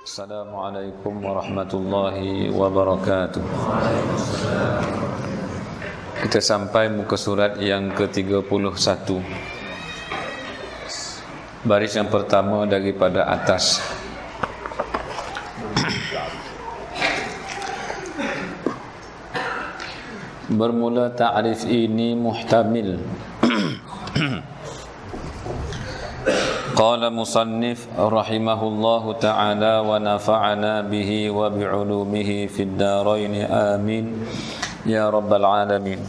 Assalamualaikum warahmatullahi wabarakatuh. Kita sampai muka surat yang ke-31. Baris yang pertama daripada atas. Bermula ta'rif ini muhtamil. Qala musannif rahimahullahu ta'ala wa nafa'ana bihi wa bi'ulumihi fid darain amin ya rabbal alamin.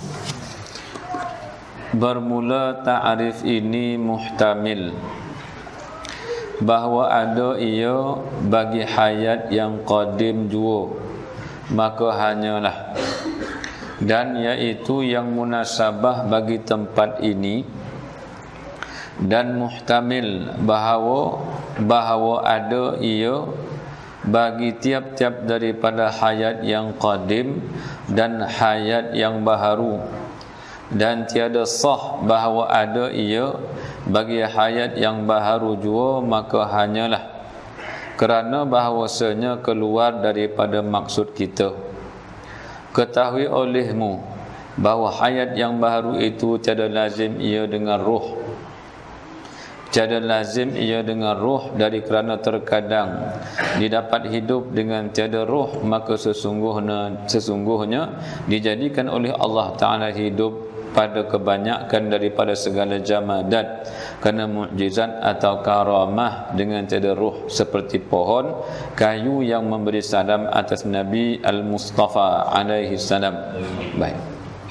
Bermula ta'rif ini muhtamil, bahawa ada ia bagi hayat yang qadim jua, maka hanyalah, dan iaitu yang munasabah bagi tempat ini, dan muhtamil bahawa ada ia bagi tiap-tiap daripada hayat yang qadim dan hayat yang baharu, dan tiada sah bahawa ada ia bagi hayat yang baharu jua, maka hanyalah kerana bahawasanya keluar daripada maksud kita. Ketahui olehmu bahawa hayat yang baharu itu tiada lazim ia dengan ruh. Tiada lazim ia dengan ruh, dari kerana terkadang didapat hidup dengan tiada ruh, maka sesungguhnya dijadikan oleh Allah Ta'ala hidup pada kebanyakan daripada segala jamadat, kerana mukjizat atau karamah dengan tiada ruh, seperti pohon kayu yang memberi salam atas Nabi Al-Mustafa alaihi salam. Baik.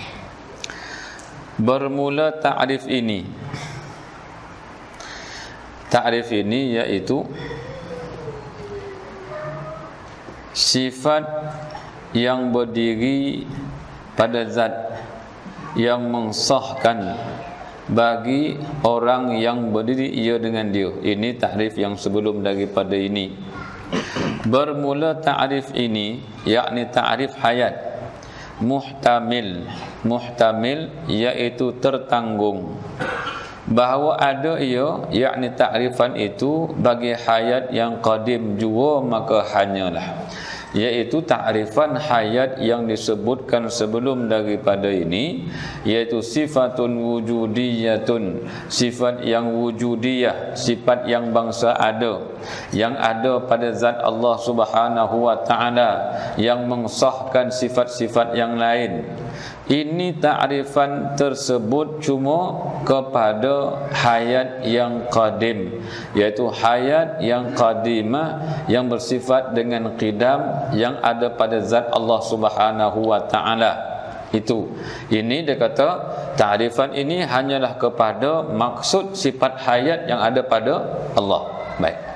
Bermula ta'rif ini. Ta'rif ini iaitu sifat yang berdiri pada zat yang mensahkan bagi orang yang berdiri ia dengan dia. Ini ta'rif yang sebelum daripada ini. Bermula ta'rif ini yakni ta'rif hayat muhtamil. Muhtamil iaitu tertanggung, bahawa ada ia yakni ta'rifan itu bagi hayat yang qadim jua, maka hanyalah, iaitu ta'rifan hayat yang disebutkan sebelum daripada ini, iaitu sifatun wujudiyatun, sifat yang wujudiyah, sifat yang bangsa ada, yang ada pada zat Allah Subhanahu wa ta'ala, yang mensahkan sifat-sifat yang lain. Ini ta'rifan tersebut cuma kepada hayat yang qadim, iaitu hayat yang qadimah, yang bersifat dengan qidam, yang ada pada zat Allah Subhanahu wa ta'ala. Itu. Ini dia kata ta'rifan ini hanyalah kepada maksud sifat hayat yang ada pada Allah. Baik.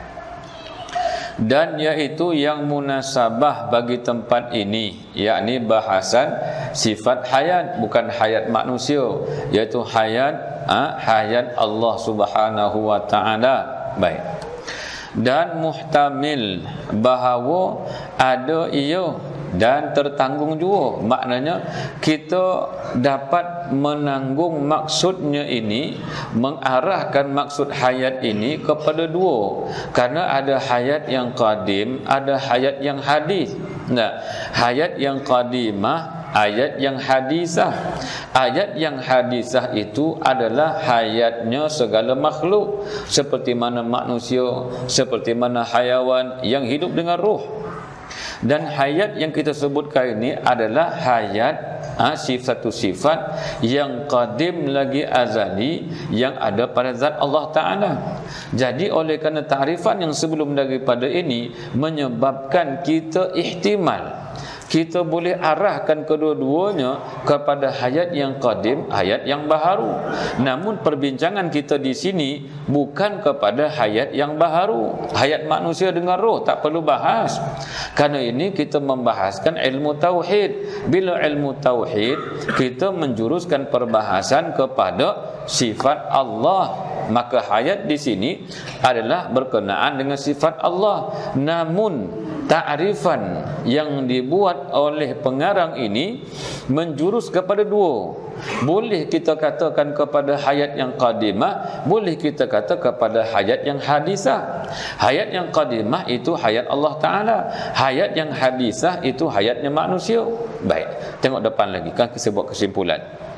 Dan iaitu yang munasabah bagi tempat ini, yakni bahasan sifat hayat, bukan hayat manusia, iaitu hayat Allah Subhanahu wa ta'ala. Baik. Dan muhtamil bahawa ada ia dan tertanggung juga, maknanya kita dapat menanggung maksudnya ini, mengarahkan maksud hayat ini kepada dua, kerana ada hayat yang qadim, ada hayat yang hadis. Nah, hayat yang qadimah, ayat yang hadisah. Ayat yang hadisah itu adalah hayatnya segala makhluk, seperti mana manusia, seperti mana hayawan yang hidup dengan ruh. Dan hayat yang kita sebutkan ini adalah hayat satu sifat yang qadim lagi azali, yang ada pada zat Allah Ta'ala. Jadi oleh kerana ta'rifan yang sebelum daripada ini menyebabkan kita ihtimal, kita boleh arahkan kedua-duanya kepada hayat yang qadim, hayat yang baharu. Namun perbincangan kita di sini bukan kepada hayat yang baharu. Hayat manusia dengan roh tak perlu bahas. Kerana ini kita membahaskan ilmu tauhid. Bila ilmu tauhid, kita menjuruskan perbahasan kepada sifat Allah maka hayat di sini adalah berkenaan dengan sifat Allah. Namun ta'rifan yang dibuat oleh pengarang ini menjurus kepada dua. Boleh kita katakan kepada hayat yang qadimah, boleh kita kata kepada hayat yang hadisah. Hayat yang qadimah itu hayat Allah Ta'ala, hayat yang hadisah itu hayatnya manusia. Baik, tengok depan lagi, kan kita buat kesimpulan.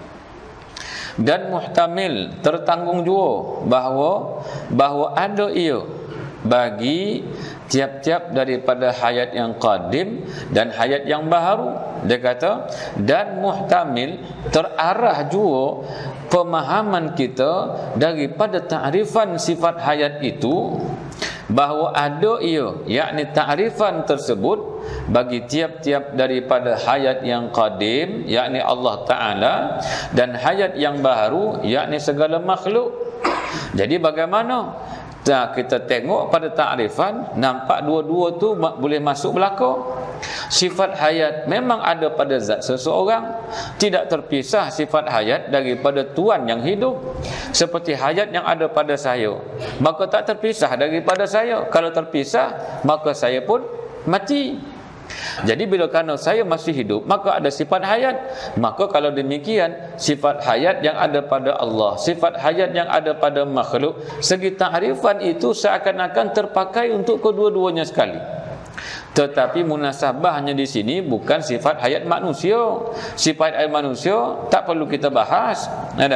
Dan muhtamil, tertanggung jua bahawa ada ia bagi tiap-tiap daripada hayat yang qadim dan hayat yang baharu. Dia kata, dan muhtamil, terarah jua pemahaman kita daripada ta'rifan sifat hayat itu, bahawa ada ia, yakni ta'rifan tersebut bagi tiap-tiap daripada hayat yang qadim, yakni Allah Ta'ala, dan hayat yang baharu, yakni segala makhluk. Jadi bagaimana? Kita tengok pada ta'rifan, nampak dua-dua tu boleh masuk belaka. Sifat hayat memang ada pada zat seseorang, tidak terpisah sifat hayat daripada Tuhan yang hidup. Seperti hayat yang ada pada saya, maka tak terpisah daripada saya. Kalau terpisah, maka saya pun mati. Jadi bila kerana saya masih hidup, maka ada sifat hayat. Maka kalau demikian, sifat hayat yang ada pada Allah, sifat hayat yang ada pada makhluk, segi ta'rifan itu seakan-akan terpakai untuk kedua-duanya sekali. Tetapi munasabahnya di sini bukan sifat hayat manusia. Sifat hayat manusia tak perlu kita bahas.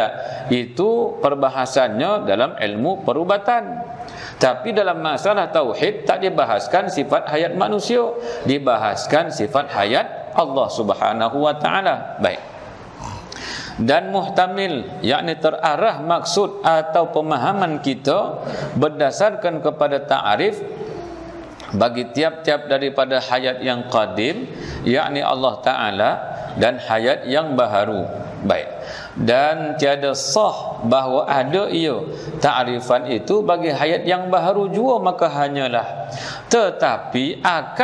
Itu perbahasannya dalam ilmu perubatan. Tapi dalam masalah tauhid tak dibahaskan sifat hayat manusia, dibahaskan sifat hayat Allah Subhanahu wa taala. Baik. Dan muhtamil, yakni terarah maksud atau pemahaman kita berdasarkan kepada ta'arif bagi tiap-tiap daripada hayat yang qadim, yakni Allah Ta'ala, dan hayat yang baharu. Baik. Dan tiada sah bahawa ada ia ta'rifan itu bagi hayat yang baharu jua, maka hanyalah. Tetapi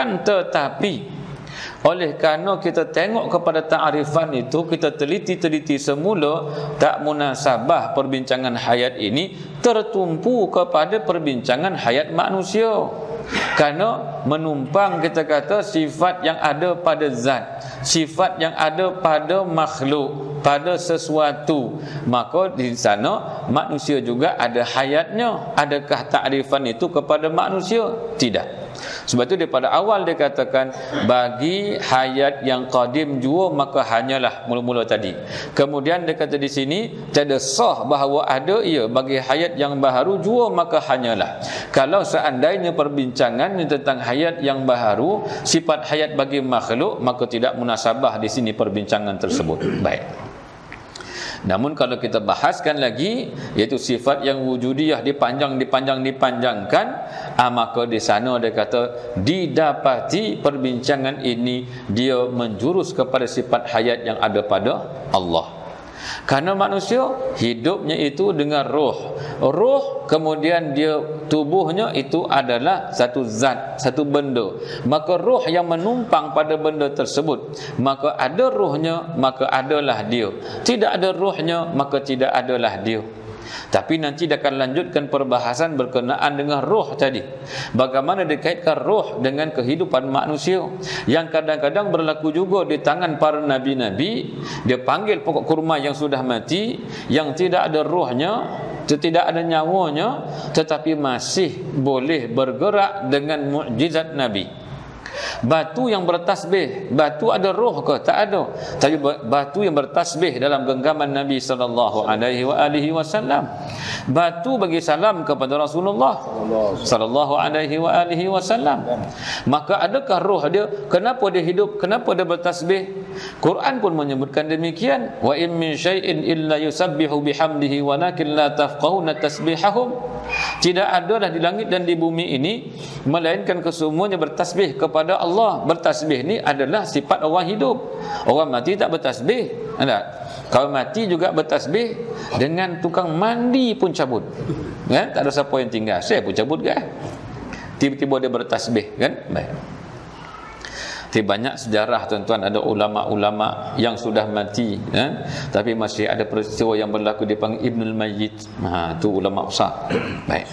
oleh kerana kita tengok kepada ta'rifan itu, kita teliti-teliti semula, tak munasabah perbincangan hayat ini tertumpu kepada perbincangan hayat manusia. Kerana menumpang, kita kata, sifat yang ada pada zat, sifat yang ada pada makhluk, pada sesuatu, maka di sana manusia juga ada hayatnya. Adakah ta'rifan itu kepada manusia? Tidak. Sebab itu daripada awal dia katakan bagi hayat yang qadim jua, maka hanyalah mula-mula tadi. Kemudian dia kata di sini tiada sah bahawa ada ia bagi hayat yang baharu jua, maka hanyalah. Kalau seandainya perbincangan tentang hayat yang baharu, sifat hayat bagi makhluk, maka tidak munasabah di sini perbincangan tersebut. Baik. Namun kalau kita bahaskan lagi, iaitu sifat yang wujudiyah dipanjangkan, maka di sana dia kata didapati perbincangan ini dia menjurus kepada sifat hayat yang ada pada Allah. Karena manusia hidupnya itu dengan roh, kemudian dia tubuhnya itu adalah satu zat, satu benda. Maka roh yang menumpang pada benda tersebut, maka ada rohnya, maka adalah dia. Tidak ada rohnya, maka tidak adalah dia. Tapi nanti dia akan lanjutkan perbahasan berkenaan dengan roh tadi. Bagaimana dikaitkan roh dengan kehidupan manusia, yang kadang-kadang berlaku juga di tangan para nabi-nabi. Dia panggil pokok kurma yang sudah mati, yang tidak ada rohnya, tidak ada nyawanya, tetapi masih boleh bergerak dengan mukjizat Nabi. Batu yang bertasbih, batu ada roh ke? Tak ada. Tapi batu yang bertasbih dalam genggaman Nabi sallallahu alaihi wasallam. Batu bagi salam kepada Rasulullah sallallahu alaihi wasallam. Maka adakah roh dia? Kenapa dia hidup? Kenapa dia bertasbih? Quran pun menyebutkan demikian. Wa in min syai'in illa yusabbihu bihamdihi walakin la tafqahuna tasbihahum. Tidak adalah di langit dan di bumi ini melainkan kesemuanya bertasbih kepada Allah. Bertasbih ni adalah sifat orang hidup. Orang mati tak bertasbih. Kalau mati juga bertasbih, dengan tukang mandi pun cabut. Kan? Tak ada siapa yang tinggal. Saya pun cabut kan? Tiba-tiba dia bertasbih kan? Baik. Banyak sejarah tuan-tuan, ada ulama-ulama yang sudah mati, tapi masih ada peristiwa yang berlaku dipanggil Ibnul Mayyit. Itu ulama besar. Baik.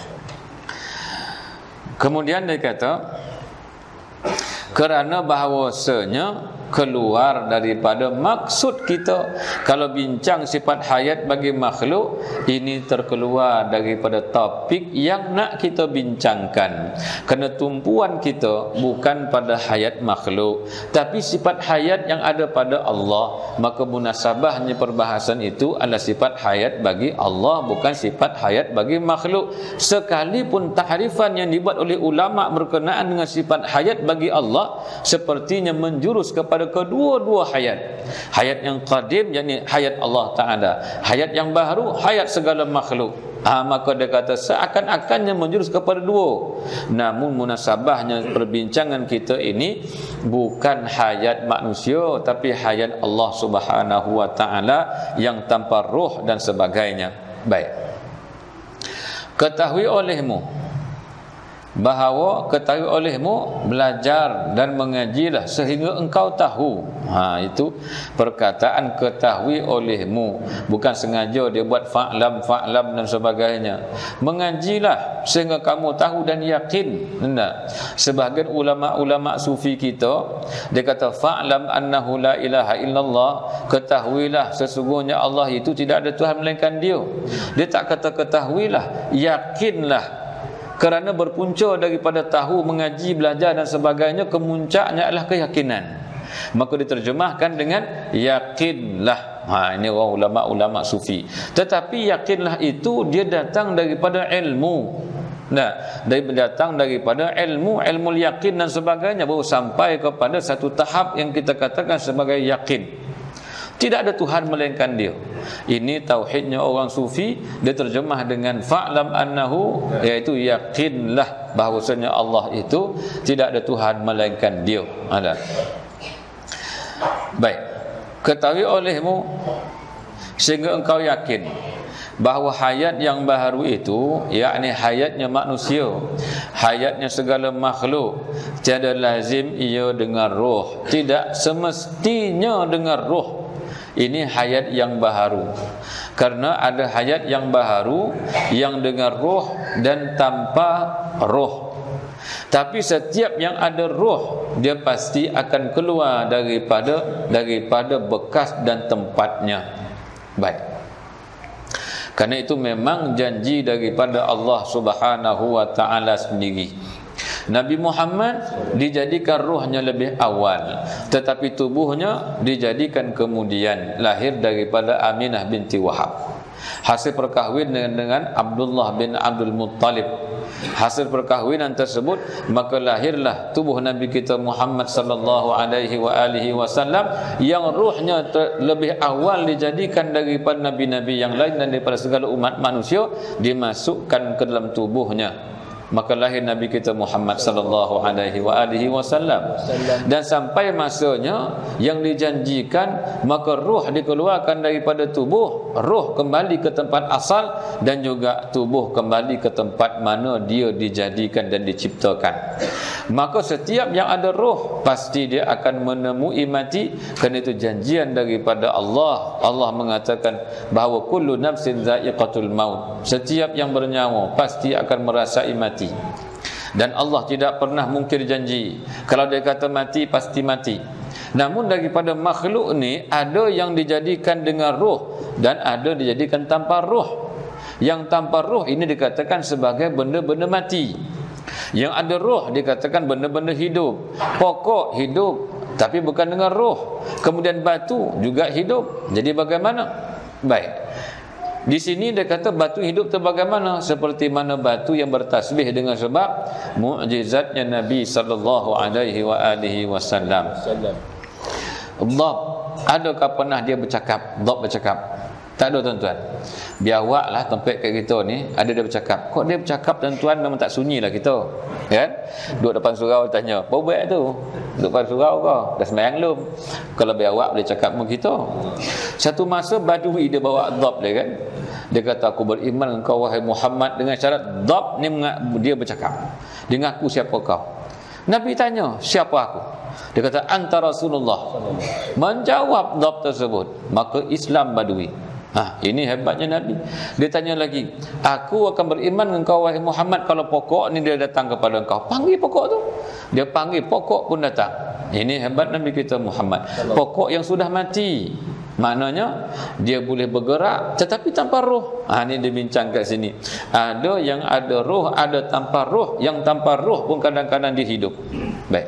Kemudian dia kata, kerana bahawasanya keluar daripada maksud kita kalau bincang sifat hayat bagi makhluk, ini terkeluar daripada topik yang nak kita bincangkan. Kerana tumpuan kita bukan pada hayat makhluk, tapi sifat hayat yang ada pada Allah, maka munasabahnya perbahasan itu adalah sifat hayat bagi Allah, bukan sifat hayat bagi makhluk. Sekalipun tahrifan yang dibuat oleh ulama berkenaan dengan sifat hayat bagi Allah sepertinya menjurus kepada kedua-dua hayat. Hayat yang qadim, yakni hayat Allah Ta'ala. Hayat yang baru, hayat segala makhluk. Maka dia kata seakan-akannya menjurus kepada dua. Namun munasabahnya perbincangan kita ini bukan hayat manusia, tapi hayat Allah Subhanahu Wa Ta'ala yang tanpa roh dan sebagainya. Baik. Ketahui olehmu, belajar dan mengajilah sehingga engkau tahu. Itu perkataan ketahui olehmu, bukan sengaja dia buat fa'lam dan sebagainya. Mengajilah sehingga kamu tahu dan yakin. Sebahagian ulama-ulama sufi kita, dia kata fa'lam annahu la ilaha illallah, ketahuilah sesungguhnya Allah itu tidak ada Tuhan melainkan Dia. Dia tak kata ketahuilah, yakinlah. Kerana berpunca daripada tahu, mengaji, belajar dan sebagainya, kemuncaknya adalah keyakinan. Maka diterjemahkan dengan yakinlah. Ini orang ulama-ulama sufi. Tetapi yakinlah itu dia datang daripada ilmu. Datang daripada ilmu yakin dan sebagainya, baru sampai kepada satu tahap yang kita katakan sebagai yakin. Tidak ada Tuhan melainkan Dia. Ini tauhidnya orang sufi. Dia terjemah dengan fa'lam annahu, iaitu yakinlah bahawasanya Allah itu tidak ada Tuhan melainkan Dia. Baik. Ketahui olehmu sehingga engkau yakin bahawa hayat yang baharu itu, yakni hayatnya manusia, hayatnya segala makhluk, tiada lazim ia dengan roh, tidak semestinya dengan roh. Ini hayat yang baharu. Karena ada hayat yang baharu yang dengan roh dan tanpa roh. Tapi setiap yang ada roh, dia pasti akan keluar daripada bekas dan tempatnya. Baik. Karena itu memang janji daripada Allah Subhanahu Wa Ta'ala sendiri. Nabi Muhammad dijadikan ruhnya lebih awal, tetapi tubuhnya dijadikan kemudian, lahir daripada Aminah binti Wahab. Hasil perkahwinan dengan Abdullah bin Abdul Muttalib. Hasil perkahwinan tersebut maka lahirlah tubuh Nabi kita Muhammad sallallahu alaihi wasallam yang ruhnya lebih awal dijadikan daripada nabi-nabi yang lain dan daripada segala umat manusia, dimasukkan ke dalam tubuhnya. Maka lahir Nabi kita Muhammad sallallahu alaihi wasallam. Dan sampai masanya yang dijanjikan, maka ruh dikeluarkan daripada tubuh, ruh kembali ke tempat asal, dan juga tubuh kembali ke tempat mana dia dijadikan dan diciptakan. Maka setiap yang ada ruh pasti dia akan menemui mati. Kerana itu janjian daripada Allah. Allah mengatakan bahawa kullu nafsin za'iqatul maut, setiap yang bernyawa pasti akan merasai mati. Dan Allah tidak pernah mungkir janji. Kalau dia kata mati, pasti mati. Namun daripada makhluk ni, ada yang dijadikan dengan roh dan ada dijadikan tanpa roh. Yang tanpa roh ini dikatakan sebagai benda-benda mati. Yang ada roh dikatakan benda-benda hidup. Pokok hidup, tapi bukan dengan roh. Kemudian batu juga hidup. Jadi bagaimana? Baik. Di sini dia kata batu hidup tu bagaimana? Seperti mana batu yang bertasbih dengan sebab mukjizatnya Nabi sallallahu alaihi wasallam. Dhab, adakah pernah dia bercakap? Dhab bercakap? Tak ada tuan-tuan. Biawak lah tempat kat kita ni, ada dia bercakap. Kok dia bercakap tuan-tuan, memang tak sunyi lah kita, kan? Duduk depan surau tanya, apa buat tu? Duduk depan surau kau, dah sembahyang belum? Kalau biawak boleh cakap dengan kita. Satu masa Badui dia bawa dhab dia, kan? Dia kata, aku beriman engkau wahai Muhammad, dengan syarat dhab ni dia bercakap. Dia ngaku siapa kau. Nabi tanya, siapa aku? Dia kata, anta Rasulullah. Menjawab dhab tersebut, maka Islam badui. Ini hebatnya Nabi. Dia tanya lagi, aku akan beriman dengan kau wahai Muhammad kalau pokok ni dia datang kepada engkau. Panggil pokok tu. Dia panggil, pokok pun datang. Ini hebat Nabi kita Muhammad. Pokok yang sudah mati, maknanya dia boleh bergerak tetapi tanpa roh. Ini dia bincang kat sini. Ada yang ada roh, ada tanpa roh. Yang tanpa roh pun kadang-kadang dia hidup. Baik.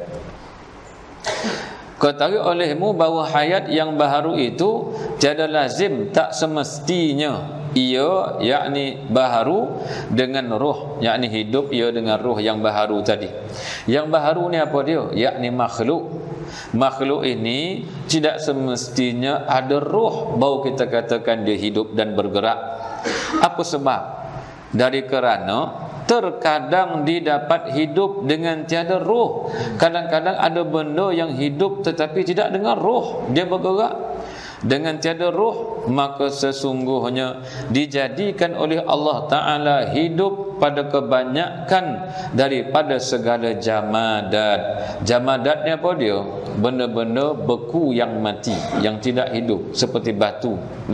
Ketahui olehmu bahawa hayat yang baharu itu tiada lazim, tak semestinya ia, yakni baharu dengan roh, yakni hidup ia dengan roh yang baharu tadi. Yang baharu ni apa dia? Yakni makhluk. Makhluk ini tidak semestinya ada roh baru kita katakan dia hidup dan bergerak. Apa sebab? Dari kerana terkadang didapat hidup dengan tiada roh. Kadang-kadang ada benda yang hidup tetapi tidak dengan roh, dia bergerak dengan tiada roh, maka sesungguhnya dijadikan oleh Allah Ta'ala hidup pada kebanyakan daripada segala jamadat. Jamadat ni apa dia? Benda-benda beku yang mati, yang tidak hidup, seperti batu.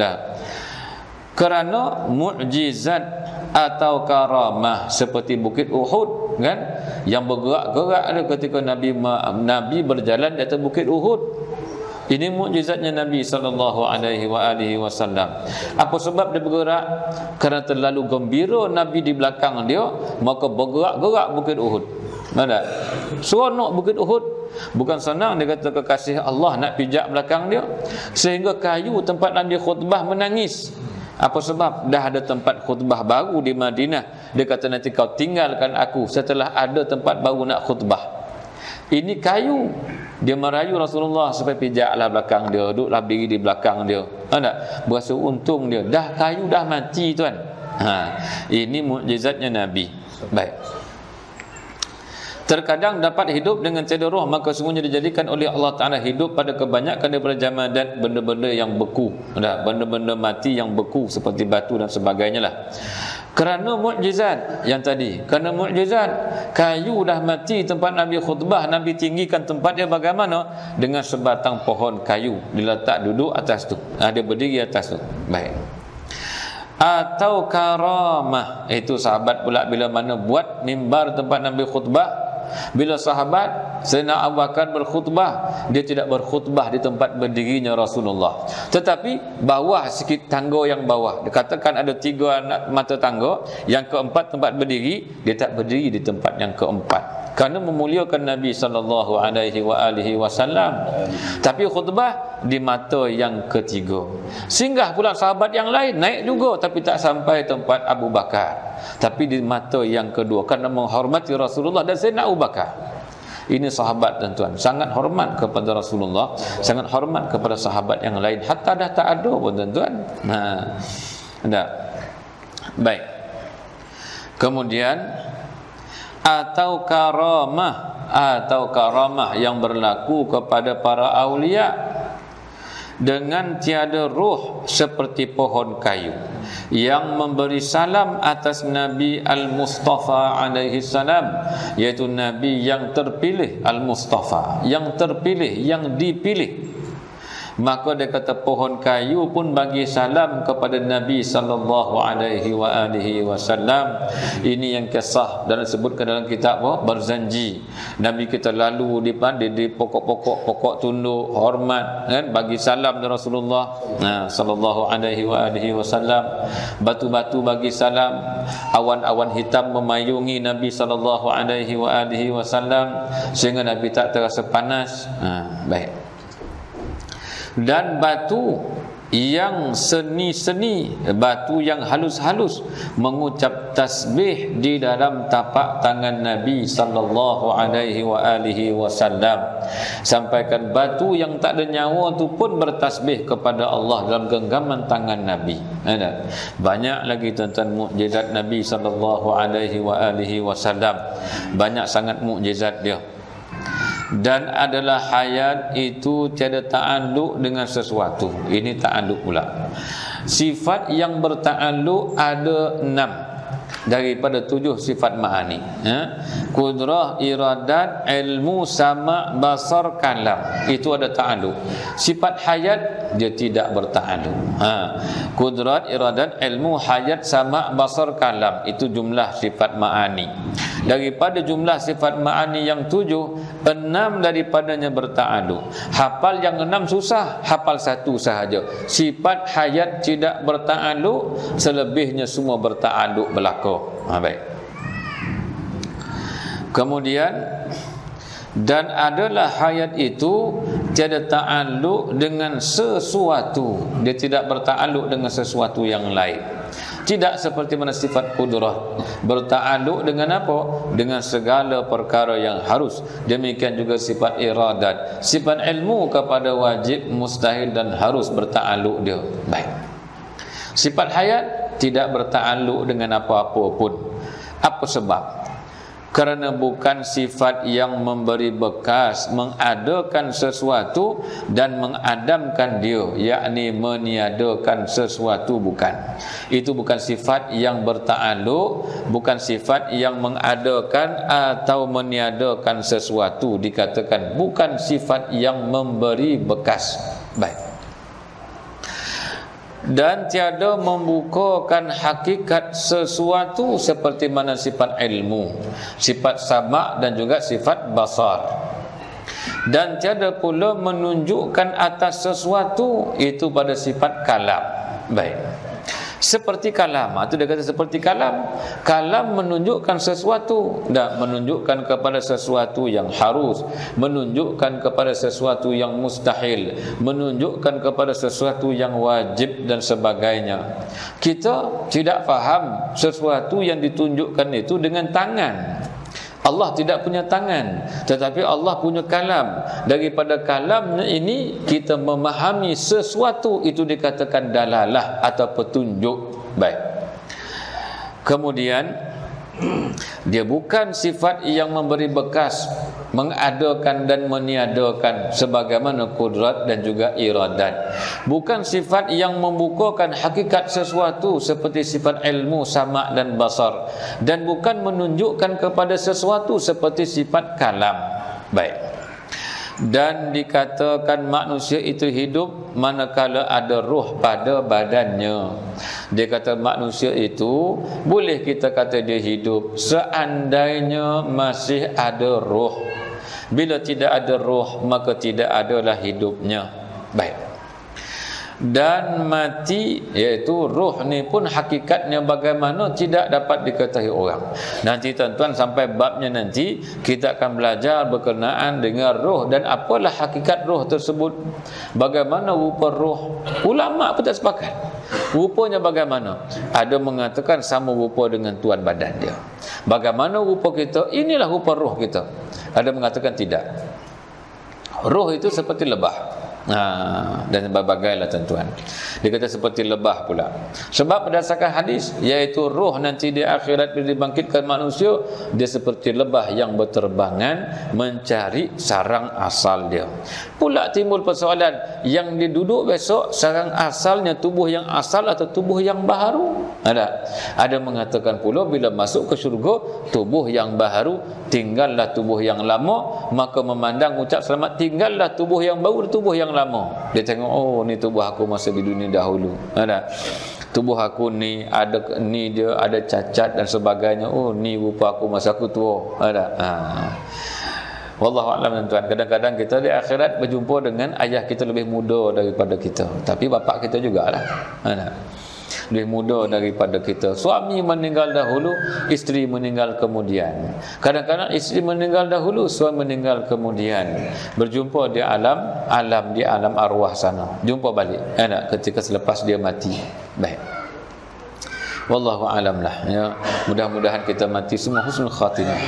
Kerana mukjizat atau karamah seperti bukit Uhud, kan, yang bergerak-gerak ada ketika Nabi berjalan di atas bukit Uhud. Ini mukjizatnya Nabi SAW. Apa sebab dia bergerak? Kerana terlalu gembira Nabi di belakang dia, maka bergerak-gerak bukit Uhud. Ada seronok bukit Uhud. Bukan senang, dia kata kekasih Allah nak pijak belakang dia, sehingga kayu tempat Nabi khutbah menangis. Apa sebab? Dah ada tempat khutbah baru di Madinah. Dia kata, nanti kau tinggalkan aku setelah ada tempat baru nak khutbah. Ini kayu. Dia merayu Rasulullah supaya pijaklah belakang dia, duduklah diri di belakang dia. Tak? Berasa untung dia. Dah kayu dah mati tuan. Ini mukjizatnya Nabi. Baik. Terkadang dapat hidup dengan tiada roh, maka semuanya dijadikan oleh Allah Ta'ala hidup pada kebanyakan daripada jamadat, benda-benda yang beku, benda-benda mati yang beku seperti batu dan sebagainya lah. Kerana mukjizat yang tadi, kerana mukjizat kayu dah mati tempat Nabi khutbah, Nabi tinggikan tempat dia bagaimana? Dengan sebatang pohon kayu diletak duduk atas tu, dia berdiri atas tu. Baik. Atau karamah, itu sahabat pula bila mana buat mimbar tempat Nabi khutbah. Bila sahabat Sayyidina Abu Bakar berkhutbah, dia tidak berkhutbah di tempat berdirinya Rasulullah, tetapi bawah sikit, tangga yang bawah. Dikatakan ada 3 mata tangga, yang keempat tempat berdiri, dia tak berdiri di tempat yang keempat kerana memuliakan Nabi SAW. Tapi khutbah di mata yang ketiga. Singgah pula sahabat yang lain, naik juga tapi tak sampai tempat Abu Bakar, tapi di mata yang kedua, kerana menghormati Rasulullah dan Sayyidina Abu Bakar. Ini sahabat tuan-tuan, sangat hormat kepada Rasulullah, sangat hormat kepada sahabat yang lain, hatta dah tak ada pun tuan-tuan. Baik. Kemudian atau karamah yang berlaku kepada para aulia dengan tiada roh, seperti pohon kayu yang memberi salam atas Nabi Al-Mustafa alaihi salam, iaitu Nabi yang terpilih, Al-Mustafa, yang terpilih, yang dipilih. Maka dia kata pohon kayu pun bagi salam kepada Nabi sallallahu alaihi wasallam. Ini yang kisah dan disebutkan dalam kitab Barzanji. Nabi kita lalu di pokok-pokok tunduk hormat, kan, bagi salam dari Rasulullah sallallahu alaihi wasallam. Batu-batu bagi salam, awan-awan hitam memayungi Nabi sallallahu alaihi wasallam sehingga Nabi tak terasa panas. Baik. Dan batu yang seni-seni, batu yang halus-halus mengucap tasbih di dalam tapak tangan Nabi sallallahu alaihi wasallam. Sampaikan batu yang tak ada nyawa tu pun bertasbih kepada Allah dalam genggaman tangan Nabi. Banyak lagi tuan-tuan mukjizat Nabi sallallahu alaihi wasallam. Banyak sangat mukjizat dia. Dan adalah hayat itu tiada ta'alluq dengan sesuatu. Ini ta'alluq pula. Sifat yang berta'alluq ada 6. daripada 7 sifat ma'ani. Qudrah, iradat, ilmu, sama, basar, kalam, itu ada ta'alluq. Sifat hayat dia tidak berta'alluq. Qudrat, iradat, ilmu, hayat, sama, basar, kalam, itu jumlah sifat ma'ani. Daripada jumlah sifat ma'ani yang 7, 6 daripadanya berta'alluq. Hafal yang 6 susah, hafal 1 sahaja. Sifat hayat tidak berta'alluq, selebihnya semua berta'alluq berlaku. Baik. Kemudian, dan adalah hayat itu tiada ta'alluq dengan sesuatu, dia tidak berta'alluq dengan sesuatu yang lain. Tidak seperti mana sifat qudrah berta'alluq dengan apa? Dengan segala perkara yang harus. Demikian juga sifat iradat, sifat ilmu kepada wajib, mustahil dan harus berta'alluq dia. Baik. Sifat hayat tidak berta'alluq dengan apa-apa pun. Apa sebab? Kerana bukan sifat yang memberi bekas, mengadakan sesuatu dan mengadamkan dia, yakni meniadakan sesuatu, bukan. Itu bukan sifat yang berta'alluq, bukan sifat yang mengadakan atau meniadakan sesuatu, dikatakan bukan sifat yang memberi bekas. Baik. Dan tiada membukakan hakikat sesuatu seperti mana sifat ilmu, sifat sama' dan juga sifat basar. Dan tiada pula menunjukkan atas sesuatu, itu pada sifat kalam. Baik. Seperti kalam, itu dia kata seperti kalam. Kalam menunjukkan sesuatu, dan menunjukkan kepada sesuatu yang harus, menunjukkan kepada sesuatu yang mustahil, menunjukkan kepada sesuatu yang wajib dan sebagainya. Kita tidak faham sesuatu yang ditunjukkan itu dengan tangan. Allah tidak punya tangan, tetapi Allah punya kalam. Daripada kalamnya ini kita memahami sesuatu, itu dikatakan dalalah atau petunjuk. Baik. Kemudian dia bukan sifat yang memberi bekas, mengadakan dan meniadakan sebagaimana kudrat dan juga iradat. Bukan sifat yang membukakan hakikat sesuatu seperti sifat ilmu, sama' dan basar. Dan bukan menunjukkan kepada sesuatu seperti sifat kalam. Baik. Dan dikatakan manusia itu hidup manakala ada roh pada badannya. Dia kata manusia itu boleh kita kata dia hidup seandainya masih ada roh. Bila tidak ada roh, maka tidak adalah hidupnya. Baik. Dan mati, iaitu roh ni pun hakikatnya bagaimana tidak dapat diketahui orang. Nanti tuan-tuan sampai babnya nanti kita akan belajar berkenaan dengan roh dan apalah hakikat roh tersebut. Bagaimana rupa roh? Ulama pun tak sepakat. Rupanya bagaimana? Ada mengatakan sama rupa dengan tuan badan dia. Bagaimana rupa kita? Inilah rupa roh kita. Ada mengatakan tidak. Roh itu seperti lebah. Dan berbagai lah tuan-tuan. Dia kata seperti lebah pula. Sebab berdasarkan hadis, iaitu roh nanti di akhirat bila dibangkitkan manusia, dia seperti lebah yang berterbangan mencari sarang asal dia. Pula timbul persoalan, yang diduduk besok sarang asalnya tubuh yang asal atau tubuh yang baharu? Ada mengatakan pula bila masuk ke syurga, tubuh yang baharu, tinggallah tubuh yang lama, maka memandang ucap selamat, tinggallah tubuh yang baru, tubuh yang lama. Dia tengok, oh ni tubuh aku masa di dunia dahulu. Tubuh aku ni ada ni, dia ada cacat dan sebagainya. Oh ni rupa aku masa aku tua. Wallahu a'lam tuan. Kadang-kadang kita di akhirat berjumpa dengan ayah kita lebih muda daripada kita, tapi bapak kita jugalah. Lebih muda daripada kita. Suami meninggal dahulu, isteri meninggal kemudian. Kadang-kadang isteri meninggal dahulu, suami meninggal kemudian. Berjumpa di alam arwah sana. Jumpa balik ketika selepas dia mati. Baik. Wallahu a'lam lah ya. Mudah-mudahan kita mati semua husnul khatimah.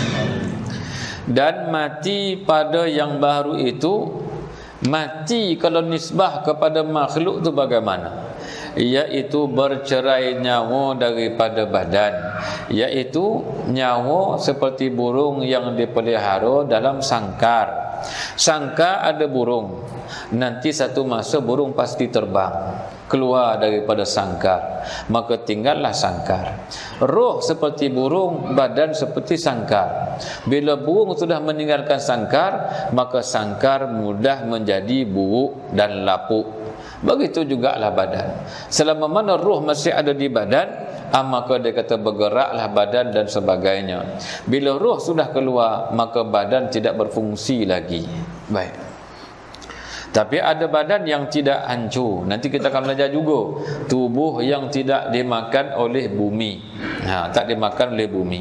Dan mati pada yang baru itu, mati kalau nisbah kepada makhluk itu bagaimana? Iaitu bercerai nyawa daripada badan, iaitu nyawa seperti burung yang dipelihara dalam sangkar. Sangka ada burung. Nanti satu masa burung pasti terbang keluar daripada sangkar, maka tinggallah sangkar. Roh seperti burung, badan seperti sangkar. Bila burung sudah meninggalkan sangkar, maka sangkar mudah menjadi buruk dan lapuk. Begitu jugalah badan. Selama mana roh masih ada di badan, maka dia kata bergeraklah badan dan sebagainya. Bila roh sudah keluar, maka badan tidak berfungsi lagi. Baik. Tapi ada badan yang tidak hancur. Nanti kita akan belajar juga. Tubuh yang tidak dimakan oleh bumi. Tak dimakan oleh bumi.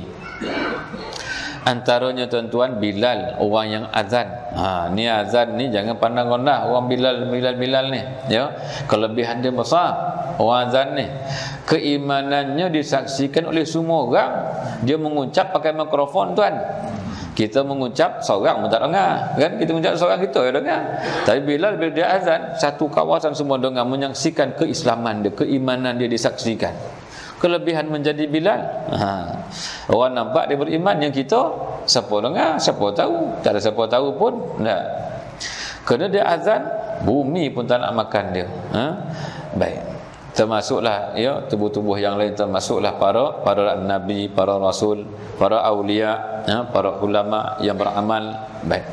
Antaranya tuan-tuan, Bilal, orang yang azan. Ni azan ni jangan pandang rendah orang Bilal ni. Ya, kelebihan dia besar. Orang azan ni, keimanannya disaksikan oleh semua orang. Dia mengucap pakai mikrofon, tuan. Kita mengucap seorang pun tak dengar, kan? Kita mengucap seorang kita dengar. Tapi bila dia azan, satu kawasan semua dengar, menyaksikan keislaman dia, keimanan dia disaksikan. Kelebihan menjadi Bilal. Orang nampak dia beriman, yang kita siapa dengar, siapa tahu? Tak ada siapa tahu pun. Tak. Kerana dia azan, bumi pun tak nak makan dia. Baik. Termasuklah ya tubuh-tubuh yang lain, termasuklah para nabi, para rasul, para aulia, para ulama yang beramal baik.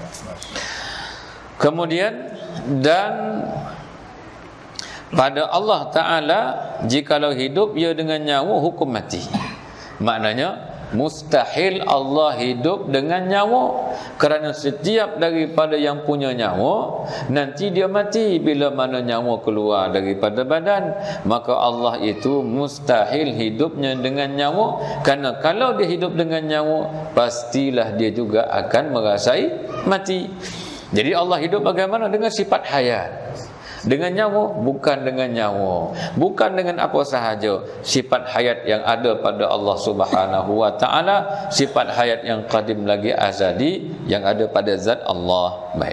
Kemudian, dan pada Allah Ta'ala, jikalau hidup ia dengan nyawa, hukum mati. Maknanya mustahil Allah hidup dengan nyawa, kerana setiap daripada yang punya nyawa nanti dia mati. Bila mana nyawa keluar daripada badan, maka Allah itu mustahil hidupnya dengan nyawa, kerana kalau dia hidup dengan nyawa, pastilah dia juga akan merasai mati. Jadi Allah hidup bagaimana? Dengan sifat hayat. Dengan nyawa, bukan dengan nyawa, bukan dengan apa sahaja. Sifat hayat yang ada pada Allah Subhanahu wa ta'ala, sifat hayat yang qadim lagi azali, yang ada pada zat Allah. Baik.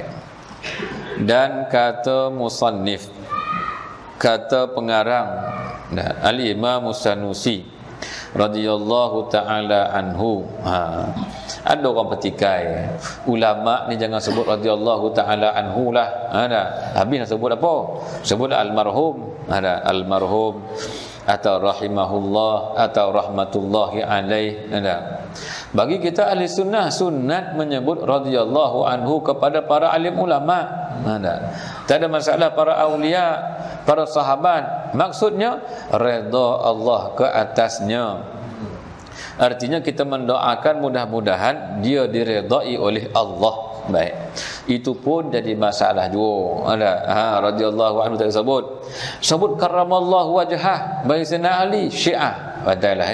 Dan kata musannif, kata pengarang Al-Imam Sanusi radhiyallahu ta'ala anhu. Ada orang petikai, ulama ni jangan sebut radhiyallahu ta'ala anhu lah. Habis nak sebut apa? Sebut almarhum. Almarhum atau rahimahullah atau rahmatullahi alaih. Bagi kita ahli sunnah, sunat menyebut radhiyallahu anhu kepada para alim ulama. Tak ada masalah. Para awliya, para sahabat, maksudnya redha Allah ke atasnya. Artinya kita mendoakan mudah-mudahan dia diredai oleh Allah. Baik. Itu pun jadi masalah juga. Radhiyallahu anhu tak sebut. Sebut karramallahu wajhah bagi Sayyidina Ali, Syiah. Padahlah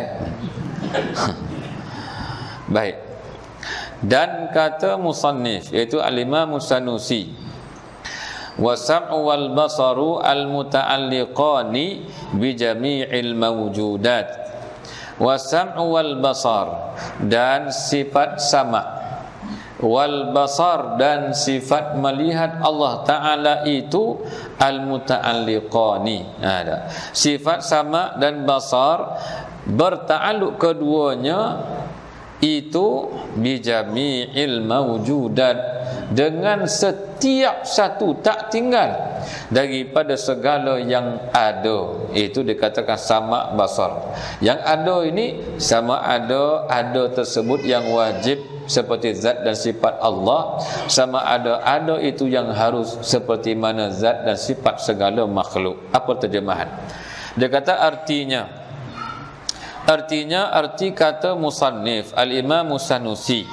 Baik. Dan kata musannif, iaitu Al-Imam Sanusi, was-sam'u wal basaru al-muta'alliqani bi jami'il mawjudat. Was-sam'u wal basar, dan sifat sama, wal basar, dan sifat melihat Allah Ta'ala itu al-muta'alliqani. Sifat sama dan basar berta'alluq keduanya itu bijami'il mawjudat, dengan setiap satu, tak tinggal daripada segala yang ada. Itu dikatakan sama basar. Yang ada ini sama ada tersebut yang wajib seperti zat dan sifat Allah, sama ada itu yang harus seperti mana zat dan sifat segala makhluk. Apa terjemahan? Dia kata arti kata musannif Al-Imam Sanusi,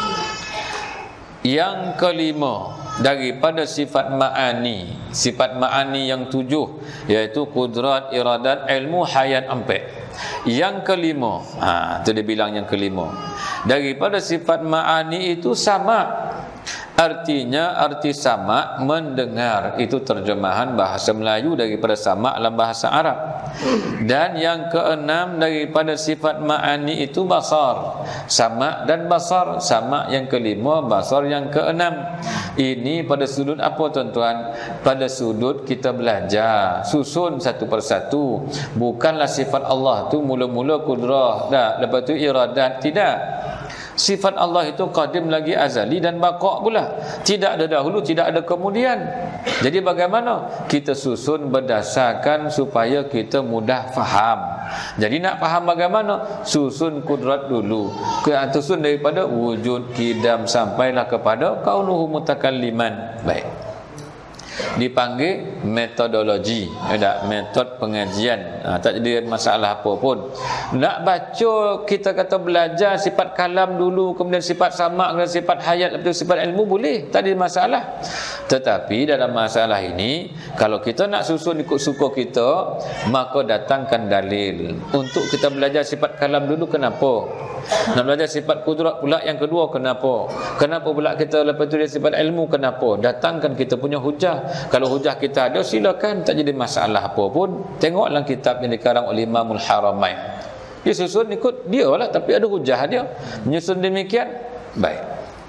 yang kelima daripada sifat ma'ani yang 7, iaitu kudrat, iradat, ilmu, hayat, empat. Yang kelima, itu dia bilang yang kelima, daripada sifat ma'ani itu sama. Artinya, arti sama mendengar, itu terjemahan bahasa Melayu daripada sama dalam bahasa Arab. Dan yang keenam daripada sifat ma'ani itu basar, sama dan basar. Sama yang kelima, basar yang keenam. Ini pada sudut apa tuan-tuan? Pada sudut kita belajar, susun satu persatu. Bukanlah sifat Allah tu mula-mula kudrah dah, lepas tu iradat, tidak. Sifat Allah itu qadim lagi azali dan baqa' pula. Tidak ada dahulu, tidak ada kemudian. Jadi bagaimana? Kita susun berdasarkan supaya kita mudah faham. Jadi nak faham bagaimana? Susun kudrat dulu. Susun daripada wujud, qidam sampailah kepada kaunuhu mutakalliman. Baik. Dipanggil metodologi, metod pengajian. Tak jadi masalah apa pun. Nak baca, kita kata belajar sifat kalam dulu, kemudian sifat samak, kemudian sifat hayat, lepas itu sifat ilmu, boleh, tak ada masalah. Tetapi dalam masalah ini, kalau kita nak susun ikut suka kita, maka datangkan dalil. Untuk kita belajar sifat kalam dulu, kenapa? Nak belajar sifat kudrat pula yang kedua, kenapa? Kenapa pula kita lepas itu dia sifat ilmu, kenapa? Datangkan kita punya hujah. Kalau hujah kita ada, silakan, tak jadi masalah apa pun. Tengoklah kitab yang dikarang oleh Imamul Haramain. Dia susun ikut dia lah, tapi ada hujah dia. Menyusun demikian, baik.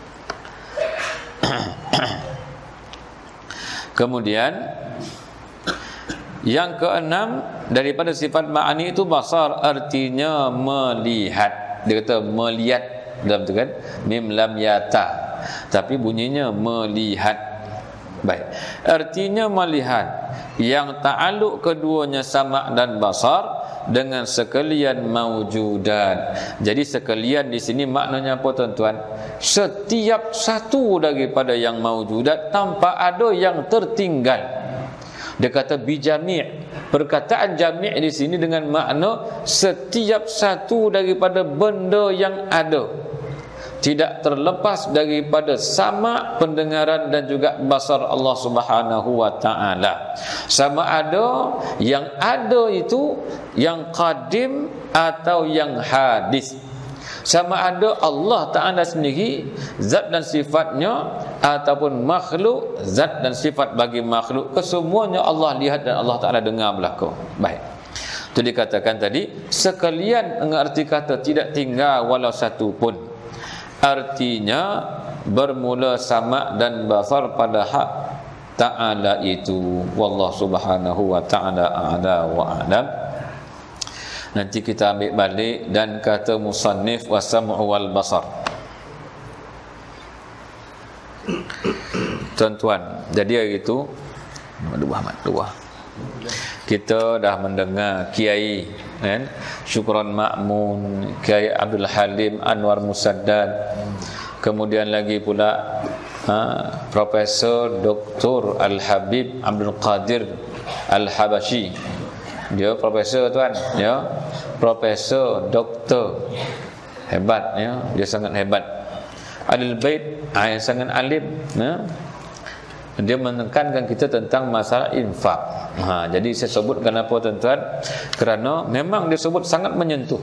Kemudian yang keenam daripada sifat ma'ani itu basar, artinya melihat. Dia kata melihat dalam tu kan, mim lam yata, tapi bunyinya melihat. Baik, artinya melihat yang ta'aluk keduanya sama' dan basar dengan sekalian maujudat. Jadi sekalian di sini maknanya apa tuan-tuan? Setiap satu daripada yang maujudat tanpa ada yang tertinggal. Dia kata bijami'. Perkataan jami' di sini dengan makna setiap satu daripada benda yang ada, tidak terlepas daripada sama pendengaran dan juga basar Allah Subhanahu wa taala. Sama ada yang ada itu yang qadim atau yang hadis. Sama ada Allah Ta'ala sendiri zat dan sifatnya, ataupun makhluk zat dan sifat bagi makhluk, kesemuanya Allah lihat dan Allah Ta'ala dengar belaka. Baik, itu dikatakan tadi sekalian mengerti kata tidak tinggal walau satu pun. Artinya bermula sama dan basar pada hak Ta'ala itu. Wallahu subhanahu wa ta'ala a'la wa a'lam. Nanti kita ambil balik dan kata musannif wasam'u wal basar. Tuan-tuan, jadi hari itu kita dah mendengar Kiai kan, Syukran Ma'mun, Kiai Abdul Halim Anwar Musaddad, kemudian lagi pula Profesor Dr. Al-Habib Abdul Qadir Al-Habashi. Dia profesor tuan, ya, profesor, doktor, hebat, ya, dia sangat hebat. Ahlul Bait yang sangat alim, ya. Dia menekankan kita tentang masalah infak. Jadi saya sebut kenapa tuan-tuan? Kerana memang dia sebut sangat menyentuh,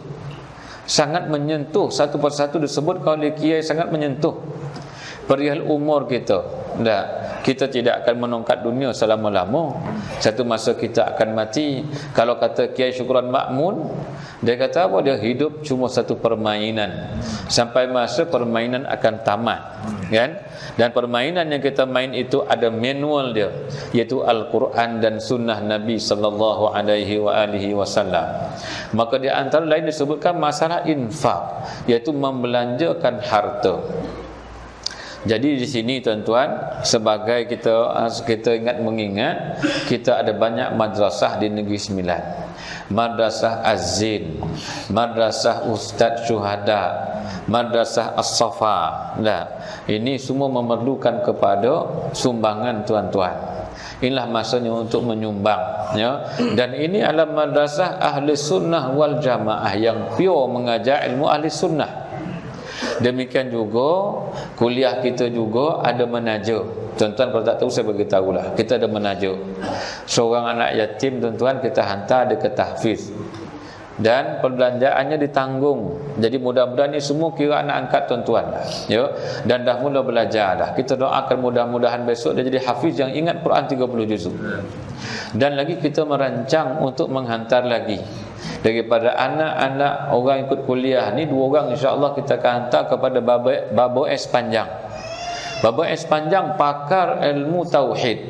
satu persatu disebut oleh kiai, sangat menyentuh perihal umur kita. Kita tidak akan menongkat dunia selama-lama. Satu masa kita akan mati. Kalau kata Kiai Syukran Ma'mun, dia kata apa? Dia hidup cuma satu permainan sampai masa permainan akan tamat, kan? Dan permainan yang kita main itu ada manual dia, iaitu Al-Quran dan Sunnah Nabi sallallahu alaihi wasallam. Maka di antara lain disebutkan masalah infak, iaitu membelanjakan harta. Jadi di sini tuan-tuan, sebagai kita mengingat, kita ada banyak madrasah di Negeri Sembilan. Madrasah Az-Zin, Madrasah Ustaz Syuhada, Madrasah As-Safa. Ini semua memerlukan kepada sumbangan tuan-tuan. Inilah masanya untuk menyumbang, ya. Dan ini adalah madrasah ahli sunnah wal jamaah yang pure mengajar ilmu ahli sunnah. Demikian juga kuliah kita juga ada menajuk. Tuan-tuan kalau tak tahu saya beritahulah. Kita ada menajuk. Seorang anak yatim tuan-tuan kita hantar dia ke tahfiz. Dan perbelanjaannya ditanggung. Jadi mudah-mudahan ini semua kira anak angkat tuan-tuan, ya. Dan dah mula belajar dah. Kita doakan mudah-mudahan besok dia jadi hafiz yang ingat Quran 30 juzuk. Dan lagi kita merancang untuk menghantar lagi daripada anak-anak orang ikut kuliah ni 2 orang insya-Allah kita akan hantar kepada Babo S Panjang. Babo S Panjang pakar ilmu tauhid.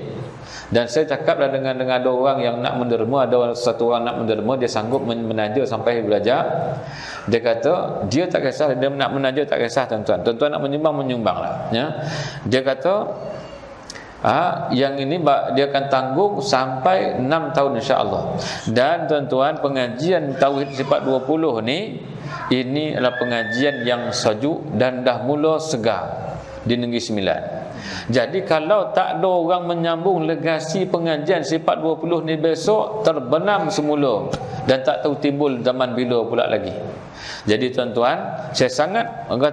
Dan saya cakaplah dengan ada orang yang nak menderma, ada satu orang nak menderma, dia sanggup menaja sampai belajar. Dia kata dia tak kisah, dia nak menaja tak kisah tuan-tuan. Tuan-tuan nak menyumbanglah, ya. Dia kata yang ini dia akan tanggung sampai 6 tahun insya-Allah. Dan tuan-tuan, pengajian Tauhid Sifat 20 ni, ini adalah pengajian yang sejuk dan dah mula segar di Negeri Sembilan. Jadi kalau tak ada orang menyambung legasi pengajian Sifat 20 ni, besok terbenam semula dan tak tahu timbul zaman bila pula lagi. Jadi tuan-tuan, saya sangat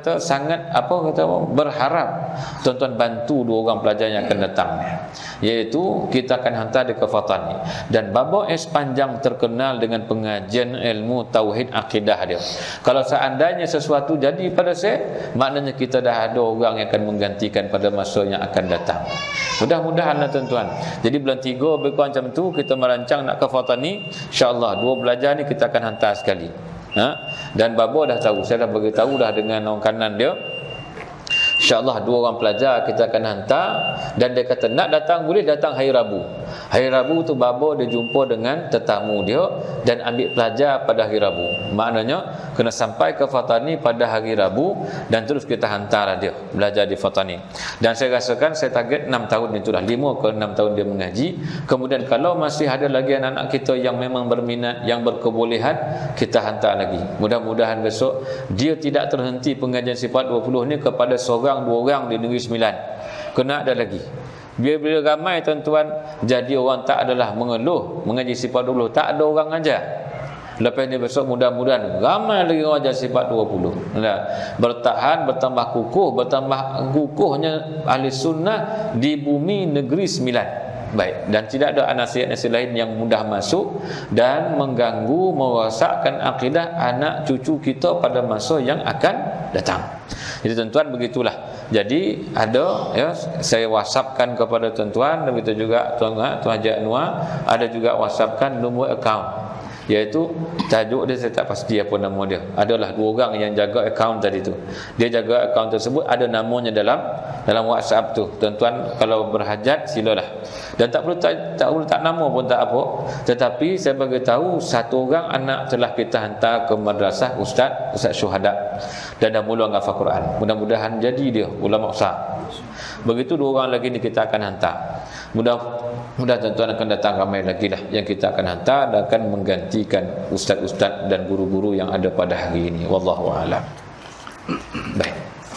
berharap tuan-tuan bantu dua orang pelajar yang akan datang, iaitu kita akan hantar dia ke Fatani. Dan Baba S Panjang terkenal dengan pengajian ilmu tauhid akidah dia. Kalau seandainya sesuatu jadi pada saya, maknanya kita dah ada orang yang akan menggantikan pada masa yang akan datang. Mudah-mudahanlah tuan-tuan. Jadi bulan 3 lebih kurang macam tu kita merancang nak ke Fatani. InsyaAllah dua pelajar ni kita akan hantar sekali. Dan Baba dah tahu, saya dah beritahu dah dengan orang kanan dia, InsyaAllah 2 orang pelajar kita akan hantar. Dan dia kata nak datang boleh datang hari Rabu. Hari Rabu tu Baba dia jumpa dengan tetamu dia dan ambil pelajar pada hari Rabu. Maknanya kena sampai ke Fatani pada hari Rabu dan terus kita hantar dia belajar di Fatani. Dan saya rasakan saya target 6 tahun itu dah, 5 ke 6 tahun dia mengaji. Kemudian kalau masih ada lagi anak-anak kita yang memang berminat, yang berkebolehan, kita hantar lagi. Mudah-mudahan besok dia tidak terhenti pengajian Sifat 20 ni kepada seorang 2 orang di Negeri Sembilan. Kena ada lagi. Bila ramai tuan-tuan, jadi orang tak adalah mengeluh mengaji Sifat 20, tak ada orang ajar. Lepas ni besok mudah-mudahan ramai lagi orang ajar Sifat 20. Bertahan, bertambah kukuhnya ahli sunnah di bumi Negeri Sembilan. Baik, dan tidak ada nasihat-nasihat lain yang mudah masuk dan mengganggu, merosakkan akidah anak cucu kita pada masa yang akan datang. Jadi tuan-tuan begitulah. Jadi ada, ya, saya WhatsAppkan kepada tuan-tuan, begitu juga Tuan Haji Anwar ada juga WhatsAppkan nombor akaun, iaitu tajuk dia saya tak pasti apa nama dia. Adalah 2 orang yang jaga akaun tadi tu. Dia jaga akaun tersebut, ada namanya dalam WhatsApp tu. Tuan-tuan kalau berhajat silalah. Dan tak perlu tak nama pun tak apa. Tetapi saya beritahu 1 orang anak telah kita hantar ke madrasah Ustaz Syuhada dan dah mula menghafal Quran. Mudah-mudahan jadi dia ulama besar. Begitu 2 orang lagi ni kita akan hantar. Mudah tuan-tuan akan datang ramai lagi lah yang kita akan hantar dan akan menggantikan ustaz-ustaz dan guru-guru yang ada pada hari ini. Wallahu a'lam. Baik.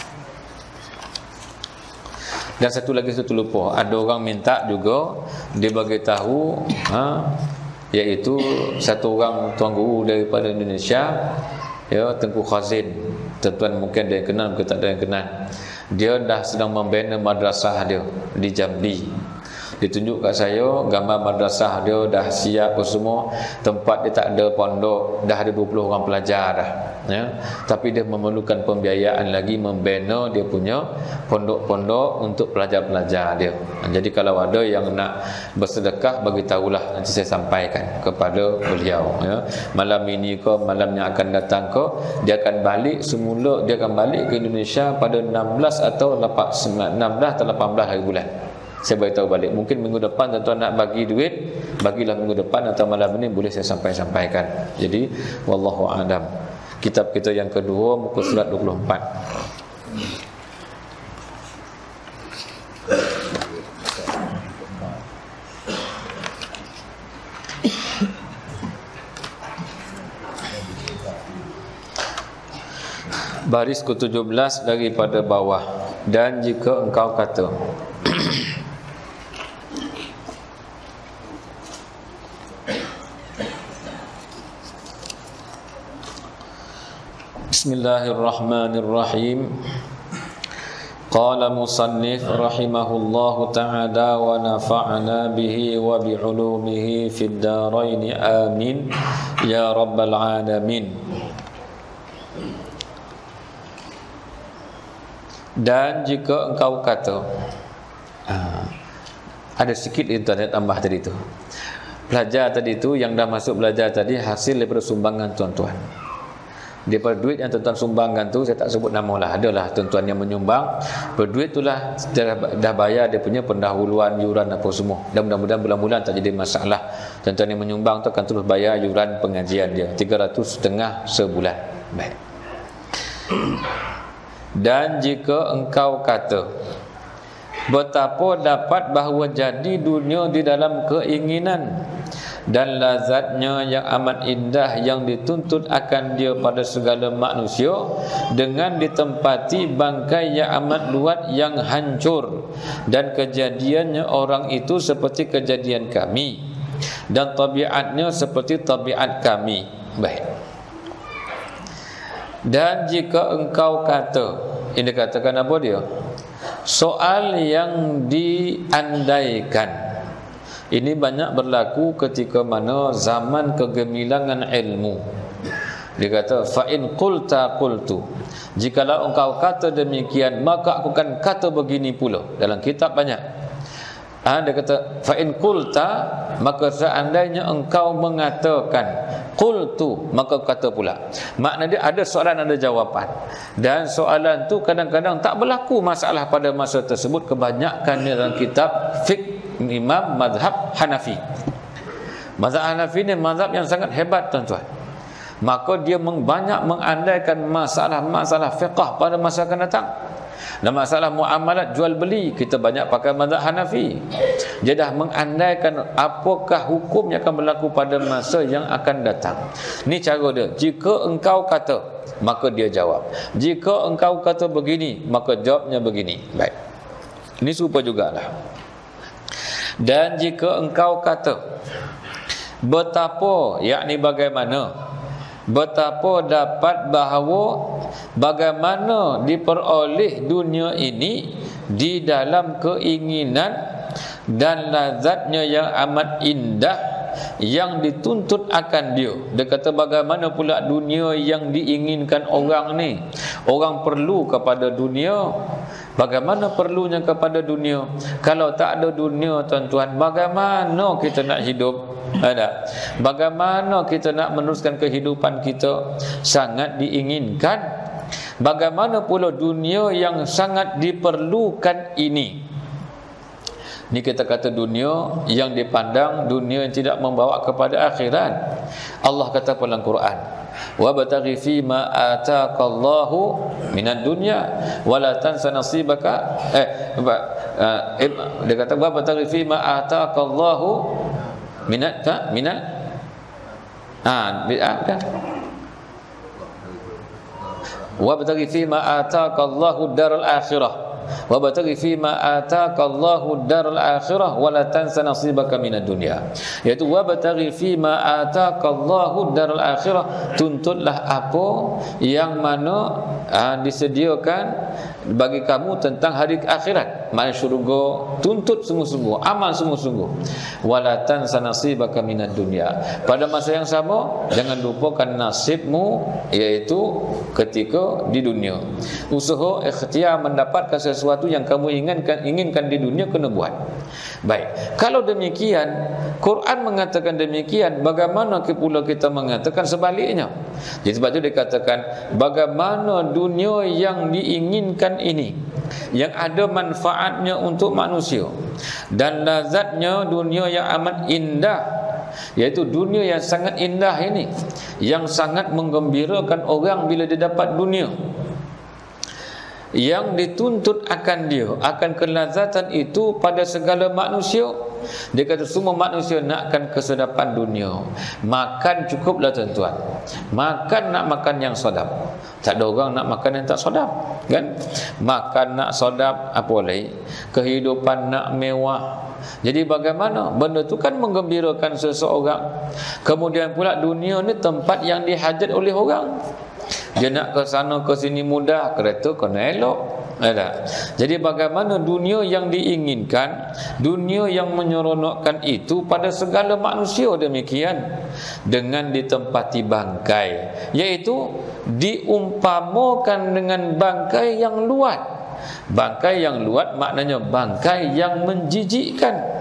Dan satu lagi lupa, ada orang minta juga dia bagi tahu, iaitu 1 orang tuan guru daripada Indonesia, ya, Tengku Khazin. Tuan-tuan mungkin dia kenal, mungkin tak ada yang kenal. Dia dah sedang membina madrasah dia di Jambi. Dia tunjuk kat saya gambar madrasah dia dah siap semua, tempat dia tak ada pondok, dah ada 20 orang pelajar dah, ya. Tapi dia memerlukan pembiayaan lagi membina dia punya pondok-pondok untuk pelajar-pelajar dia. Jadi kalau ada yang nak bersedekah, bagi tahulah, nanti saya sampaikan kepada beliau, ya. Malam ini ke malam yang akan datang ke, dia akan balik semula, dia akan balik ke Indonesia pada 16 atau 18 hari bulan. Saya beritahu balik. Mungkin minggu depan tuan-tuan nak bagi duit, bagilah minggu depan atau malam ini, boleh saya sampaikan. Jadi wallahu a'lam. Kitab kita yang kedua, muka surat 24. Baris ke-17 daripada bawah. Dan jika engkau kata, Bismillahirrahmanirrahim. Qala musannif rahimahullahu ta'ala wa nafa'ana bihi wa bi'ulumihi fid darain amin ya rabbal alamin. Dan jika engkau kata, ada sikit internet tambah tadi tu. Pelajar tadi tu yang dah masuk belajar tadi hasil daripada sumbangan tuan-tuan. Daripada duit yang tuan-tuan sumbangkan tu, saya tak sebut nama lah, adalah tuan-tuan yang menyumbang, berduit itulah dah bayar dia punya pendahuluan, yuran apa semua. Dan mudah-mudahan bulan-bulan tak jadi masalah. Tuan-tuan yang menyumbang tu akan terus bayar yuran pengajian dia, 300.5 sebulan. Baik. Dan jika engkau kata, betapa dapat bahawa jadi dunia di dalam keinginan dan lazatnya yang amat indah yang dituntut akan dia pada segala manusia, dengan ditempati bangkai yang amat luat yang hancur, dan kejadiannya orang itu seperti kejadian kami, dan tabiatnya seperti tabiat kami. Baik. Dan jika engkau kata, ini dikatakan apa dia? Soal yang diandaikan. Ini banyak berlaku ketika mana zaman kegemilangan ilmu. Dia kata, fa in qulta qultu, jikalau engkau kata demikian, maka aku akan kata begini pula. Dalam kitab banyak. Dia kata, fa in qulta, maka seandainya engkau mengatakan, qultu, maka kata pula. Makna dia ada soalan, ada jawapan. Dan soalan tu kadang-kadang tak berlaku masalah pada masa tersebut. Kebanyakan dalam kitab fiqh Imam mazhab Hanafi. Mazhab Hanafi ni mazhab yang sangat hebat, tuan-tuan. Maka dia banyak mengandaikan masalah-masalah fiqh pada masa akan datang. Dan masalah muamalat jual beli, kita banyak pakai mazhab Hanafi. Dia dah mengandaikan apakah hukum yang akan berlaku pada masa yang akan datang. Ni cara dia. Jika engkau kata, maka dia jawab. Jika engkau kata begini, maka jawabnya begini. Baik. Ini serupa jugalah. Dan jika engkau kata, betapa, yakni bagaimana, betapa dapat bahawa bagaimana diperoleh dunia ini di dalam keinginan dan lazatnya yang amat indah yang dituntut akan dia. Dia kata bagaimana pula dunia yang diinginkan orang ni. Orang perlu kepada dunia. Bagaimana perlunya kepada dunia? Kalau tak ada dunia, tuan-tuan, bagaimana kita nak hidup? Ada. Bagaimana kita nak meneruskan kehidupan kita? Sangat diinginkan. Bagaimana pula dunia yang sangat diperlukan ini? Ni kita kata dunia yang dipandang, dunia yang tidak membawa kepada akhirat. Allah kata dalam Quran, wabtaghi fima ataqallahu minad dunya wala tansa nasibaka dia kata wabtaghi fima ataqallahu minal kan wabtaghi fima ataqallahu daral akhirah wabtaghi fima ataqallahu daral akhirah wala tansa nasibaka minad dunya, iaitu wabtaghi fima ataqallahu daral akhirah, tuntutlah apa yang mana disediakan bagi kamu tentang hari akhirat, maknanya syurga. Tuntut sungguh-sungguh, amal sungguh-sungguh. Wala tansa nasibaka minad dunya, pada masa yang sama jangan lupakan nasibmu, iaitu ketika di dunia. Usaha ikhtiar mendapatkan sesuatu yang kamu inginkan di dunia, kena buat. Baik, kalau demikian Quran mengatakan demikian, bagaimana pula kita mengatakan sebaliknya? Jadi sebab itu dikatakan bagaimana dunia yang diinginkan ini, yang ada manfaatnya untuk manusia, dan lazatnya dunia yang amat indah, iaitu dunia yang sangat indah ini, yang sangat menggembirakan orang bila dia dapat dunia, yang dituntut akan dia, akan kelazatan itu pada segala manusia. Dia kata semua manusia nakkan kesedapan dunia. Makan cukuplah, tuan-tuan. Makan, nak makan yang sedap. Tak ada orang nak makan yang tak sedap, kan? Makan nak sedap, apa lagi? Kehidupan nak mewah. Jadi bagaimana? Benda tu kan menggembirakan seseorang. Kemudian pula dunia ni tempat yang dihajat oleh orang. Dia nak ke sana ke sini mudah, kereta kena elok. Jadi bagaimana dunia yang diinginkan, dunia yang menyeronokkan itu pada segala manusia demikian, dengan ditempati bangkai, iaitu diumpamakan dengan bangkai yang luat. Bangkai yang luat maknanya bangkai yang menjijikkan.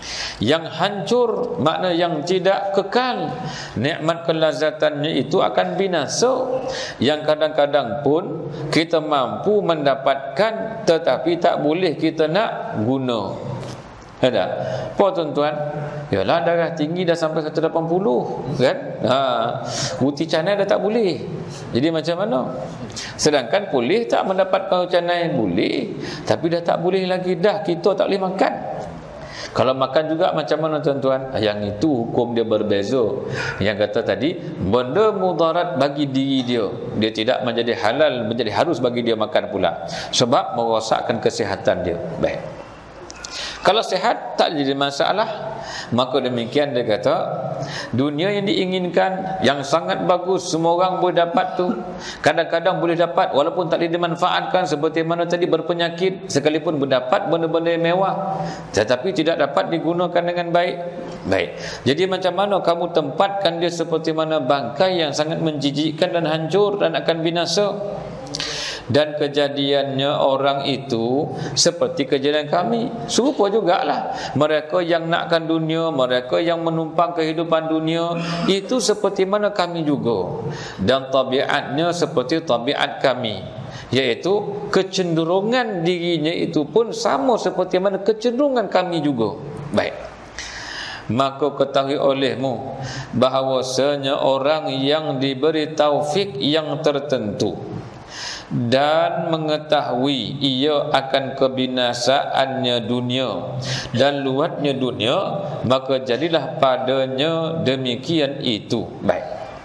Yang hancur makna yang tidak kekal. Nikmat kelazatannya itu akan binasa. Yang kadang-kadang pun kita mampu mendapatkan tetapi tak boleh kita nak guna. Ada. Apa tuan-tuan? Yalah darah tinggi dah sampai 180 kan? Uti canai dah tak boleh. Jadi macam mana? Sedangkan boleh tak mendapatkan uti canai? Boleh. Tapi dah tak boleh lagi dah. Kita tak boleh makan. Kalau makan juga macam mana tuan-tuan? Yang itu hukum dia berbeza. Yang kata tadi, benda mudarat bagi diri dia, dia tidak menjadi halal, menjadi harus bagi dia makan pula. Sebab merosakkan kesihatan dia. Baik. Kalau sihat tak jadi masalah. Maka demikian dia kata, dunia yang diinginkan, yang sangat bagus, semua orang boleh dapat tu. Kadang-kadang boleh dapat walaupun tak boleh dimanfaatkan, seperti mana tadi berpenyakit, sekalipun berdapat benda-benda yang mewah tetapi tidak dapat digunakan dengan baik. Baik. Jadi macam mana kamu tempatkan dia seperti mana bangkai yang sangat menjijikkan dan hancur dan akan binasa. Dan kejadiannya orang itu seperti kejadian kami. Serupa jugalah. Mereka yang nakkan dunia, mereka yang menumpang kehidupan dunia, itu seperti mana kami juga. Dan tabiatnya seperti tabiat kami, iaitu kecenderungan dirinya itu pun sama seperti mana kecenderungan kami juga. Baik. Maka ketahui olehmu bahawasanya orang yang diberi taufik yang tertentu dan mengetahui ia akan kebinasaannya dunia dan luatnya dunia, maka jadilah padanya demikian itu. Baik.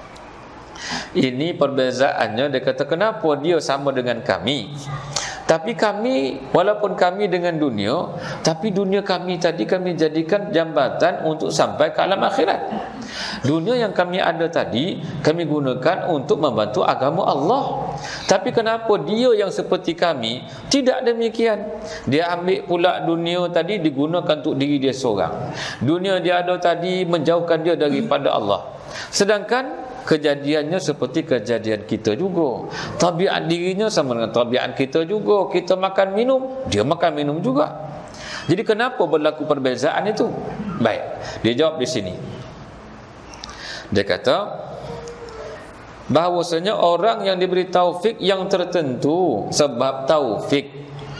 Ini perbezaannya. Dia kata kenapa dia sama dengan kami, tapi kami, walaupun kami dengan dunia, tapi dunia kami tadi kami jadikan jambatan untuk sampai ke alam akhirat. Dunia yang kami ada tadi kami gunakan untuk membantu agama Allah. Tapi kenapa dia yang seperti kami tidak demikian? Dia ambil pula dunia tadi digunakan untuk diri dia seorang. Dunia dia ada tadi menjauhkan dia daripada Allah. Sedangkan kejadiannya seperti kejadian kita juga. Tabiat dirinya sama dengan tabiat kita juga. Kita makan minum, dia makan minum juga. Jadi kenapa berlaku perbezaan itu? Baik, dia jawab di sini. Dia kata bahawasanya orang yang diberi taufik yang tertentu. Sebab taufik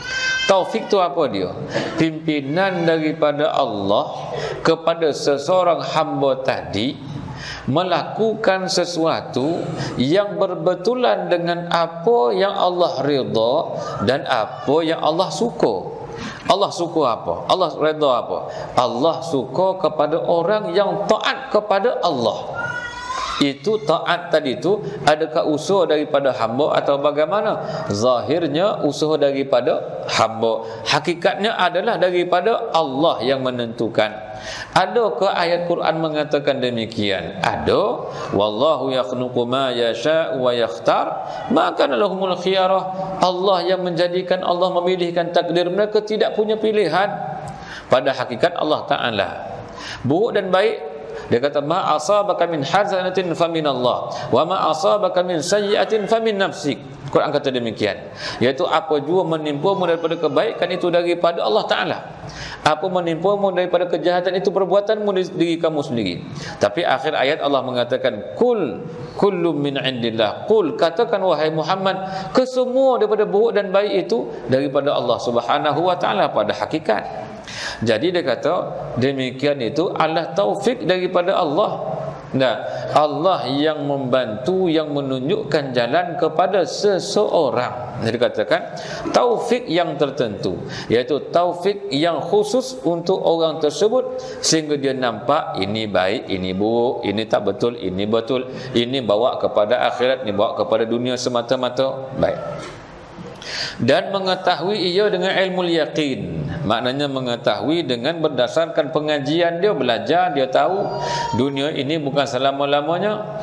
tu apa dia? Pimpinan daripada Allah kepada seseorang hamba tadi melakukan sesuatu yang berbetulan dengan apa yang Allah redha dan apa yang Allah suka. Allah suka apa? Allah redha apa? Allah suka kepada orang yang taat kepada Allah. Itu taat tadi itu adakah usaha daripada hamba atau bagaimana? Zahirnya usaha daripada hamba, hakikatnya adalah daripada Allah yang menentukan. Adakah ayat Quran mengatakan demikian? Ada. Wallahu yakhluqu ma yasha'u wa yakhtar ma kana lahumul khiyarah. Allah yang menjadikan, Allah memilihkan takdir mereka, tidak punya pilihan. Pada hakikat Allah Ta'ala buruk dan baik. Dia kata ma asabaka min hasanatin faminallah wa ma asabaka min sayyi'atin famin nafsik. Quran kata demikian, iaitu apa jua menimpamu daripada kebaikan itu daripada Allah Ta'ala. Apa menimpamu daripada kejahatan itu perbuatanmu diri kamu sendiri. Tapi akhir ayat Allah mengatakan kullu min indillah. Qul, katakan wahai Muhammad, kesemua daripada buruk dan baik itu daripada Allah Subhanahu wa Ta'ala pada hakikat. Jadi dia kata demikian itu adalah taufik daripada Allah. Nah, Allah yang membantu, yang menunjukkan jalan kepada seseorang. Jadi dikatakan taufik yang tertentu, iaitu taufik yang khusus untuk orang tersebut, sehingga dia nampak ini baik, ini buruk, ini tak betul, ini betul, ini bawa kepada akhirat, ini bawa kepada dunia semata-mata. Baik. Dan mengetahui ia dengan ilmu yaqin, maknanya mengetahui dengan berdasarkan pengajian dia, belajar, dia tahu dunia ini bukan selama-lamanya.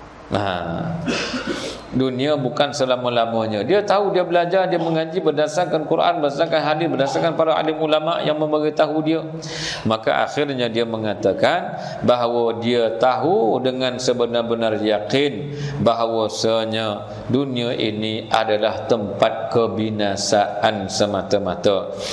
Dunia bukan selama-lamanya. Dia tahu, dia belajar, dia mengaji berdasarkan Quran, berdasarkan hadis, berdasarkan para alim ulama yang memberitahu dia. Maka akhirnya dia mengatakan bahawa dia tahu dengan sebenar-benar yakin bahawasanya dunia ini adalah tempat kebinasaan semata-mata.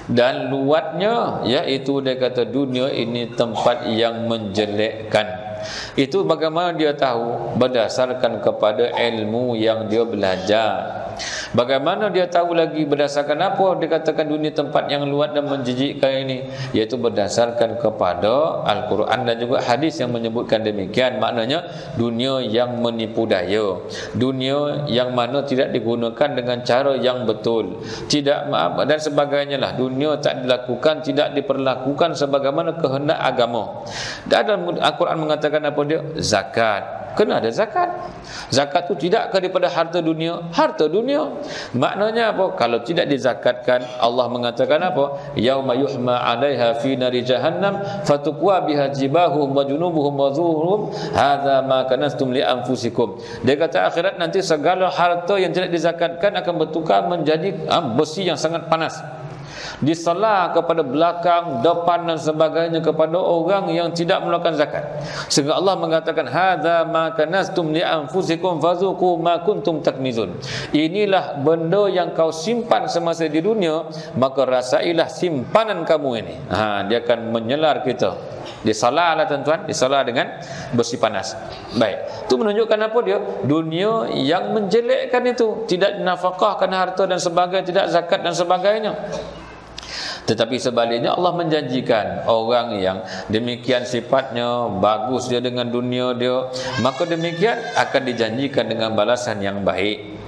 Dan luatnya, iaitu dia kata dunia ini tempat yang menjelekkan. Itu bagaimana dia tahu? Berdasarkan kepada ilmu yang dia belajar. Bagaimana dia tahu lagi? Berdasarkan apa dikatakan dunia tempat yang luat dan menjijikkan ini? Iaitu berdasarkan kepada Al-Quran dan juga hadis yang menyebutkan demikian. Maknanya dunia yang menipu daya, dunia yang mana tidak digunakan dengan cara yang betul, tidak dan sebagainya lah. Dunia tak dilakukan, tidak diperlakukan sebagaimana kehendak agama. Dan Al-Quran mengatakan apa dia? Zakat. Kena ada zakat. Zakat tu tidak daripada harta dunia. Harta dunia. Maknanya apa? Kalau tidak dizakatkan, Allah mengatakan apa? Yauma yuhma 'alaiha fi nari jahannam fatukwa biha jibahum wa junubuhum wa zuhurum hadza ma kanastum li anfusikum. Dia kata akhirat nanti segala harta yang tidak dizakatkan akan bertukar menjadi besi yang sangat panas, diselah kepada belakang, depan dan sebagainya kepada orang yang tidak melakukan zakat. Sehingga Allah mengatakan hadza ma kanastum li anfusikum fazuqu ma kuntum taknizun. Inilah benda yang kau simpan semasa di dunia, maka rasailah simpanan kamu ini. Dia akan menyelar kita. Disalah lah tuan-tuan, disalah dengan besi panas. Baik, itu menunjukkan apa dia? Dunia yang menjelekkan itu, tidak nafkahkan harta dan sebagainya, tidak zakat dan sebagainya. Tetapi sebaliknya Allah menjanjikan orang yang demikian sifatnya, bagus dia dengan dunia dia, maka demikian akan dijanjikan dengan balasan yang baik.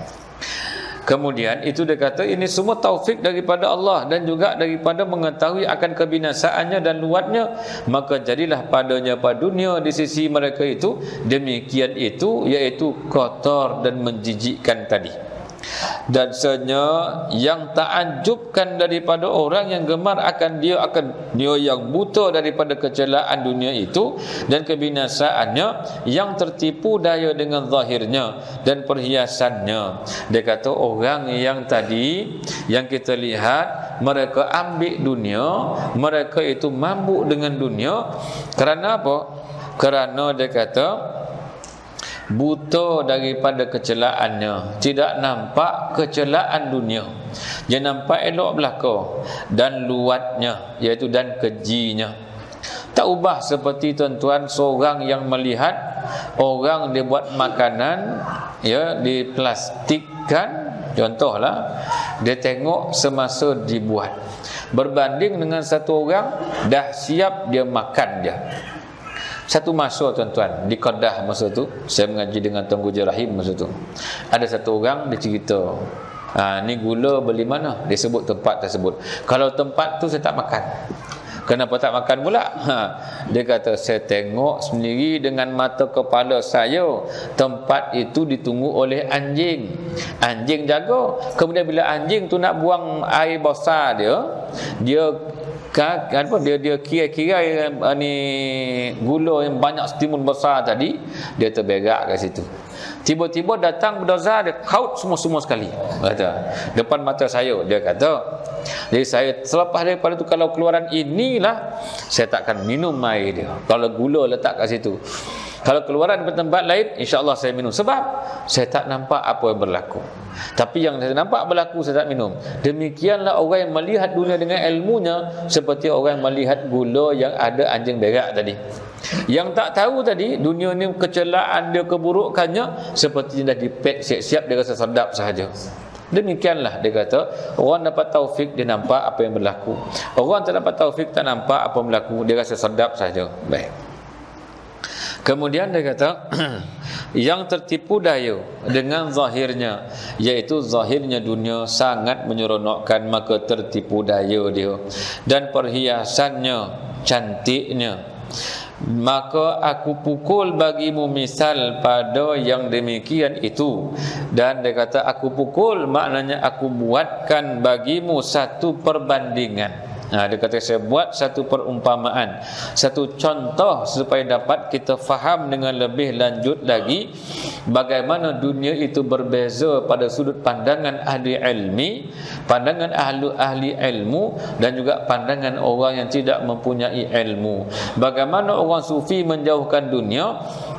Kemudian itu dia kata ini semua taufik daripada Allah dan juga daripada mengetahui akan kebinasaannya dan luatnya, maka jadilah padanya pada dunia di sisi mereka itu demikian itu, iaitu kotor dan menjijikkan tadi. Dan senyap yang takjubkan daripada orang yang gemar akan dia yang buta daripada kecelaan dunia itu dan kebinasaannya, yang tertipu daya dengan zahirnya dan perhiasannya. Dia kata orang yang tadi yang kita lihat, mereka ambil dunia, mereka itu mabuk dengan dunia. Kerana apa? Kerana dia kata buta daripada kecelaannya, tidak nampak kecelaan dunia, dia nampak elok belaka dan luatnya, iaitu dan kejinya. Tak ubah seperti tuan-tuan seorang yang melihat orang dia buat makanan diplastikkan, contohlah dia tengok semasa dibuat, berbanding dengan satu orang dah siap dia makan dia. Satu masa tuan-tuan di Kedah masa tu, saya mengaji dengan Tuan Guru Rahim masa tu. Ada satu orang dia cerita, ni gula beli mana? Dia sebut tempat tersebut. Kalau tempat tu saya tak makan. Kenapa tak makan pula? Dia kata saya tengok sendiri dengan mata kepala saya, tempat itu ditunggu oleh anjing. Anjing jaga. Kemudian bila anjing tu nak buang air besar dia kira ni gula yang banyak setimun besar tadi, dia terberak kat situ. Tiba-tiba datang budoza, dia kaut semua sekali, kata depan mata saya. Dia kata, jadi saya selepas daripada tu, kalau keluaran inilah saya takkan minum air dia, kalau gula letak kat situ. Kalau keluaran ke tempat lain, insya-Allah saya minum. Sebab saya tak nampak apa yang berlaku. Tapi yang saya nampak berlaku, saya tak minum. Demikianlah orang yang melihat dunia dengan ilmunya, seperti orang yang melihat gula yang ada anjing berak tadi. Yang tak tahu tadi, dunia ni kecelaan dia, keburukannya, seperti dah dipek siap-siap, dia rasa sedap sahaja. Demikianlah dia kata, orang dapat taufik dia nampak apa yang berlaku. Orang tak dapat taufik tak nampak apa yang berlaku, dia rasa sedap sahaja. Baik. Kemudian dia kata yang tertipu daya dengan zahirnya, iaitu zahirnya dunia sangat menyeronokkan, maka tertipu daya dia. Dan perhiasannya, cantiknya, maka aku pukul bagimu misal pada yang demikian itu. Dan dia kata aku pukul, maknanya aku buatkan bagimu satu perbandingan. Dia kata saya buat satu perumpamaan, satu contoh supaya dapat kita faham dengan lebih lanjut lagi bagaimana dunia itu berbeza pada sudut pandangan ahli ilmi, pandangan ahli ilmu, dan juga pandangan orang yang tidak mempunyai ilmu. Bagaimana orang sufi menjauhkan dunia,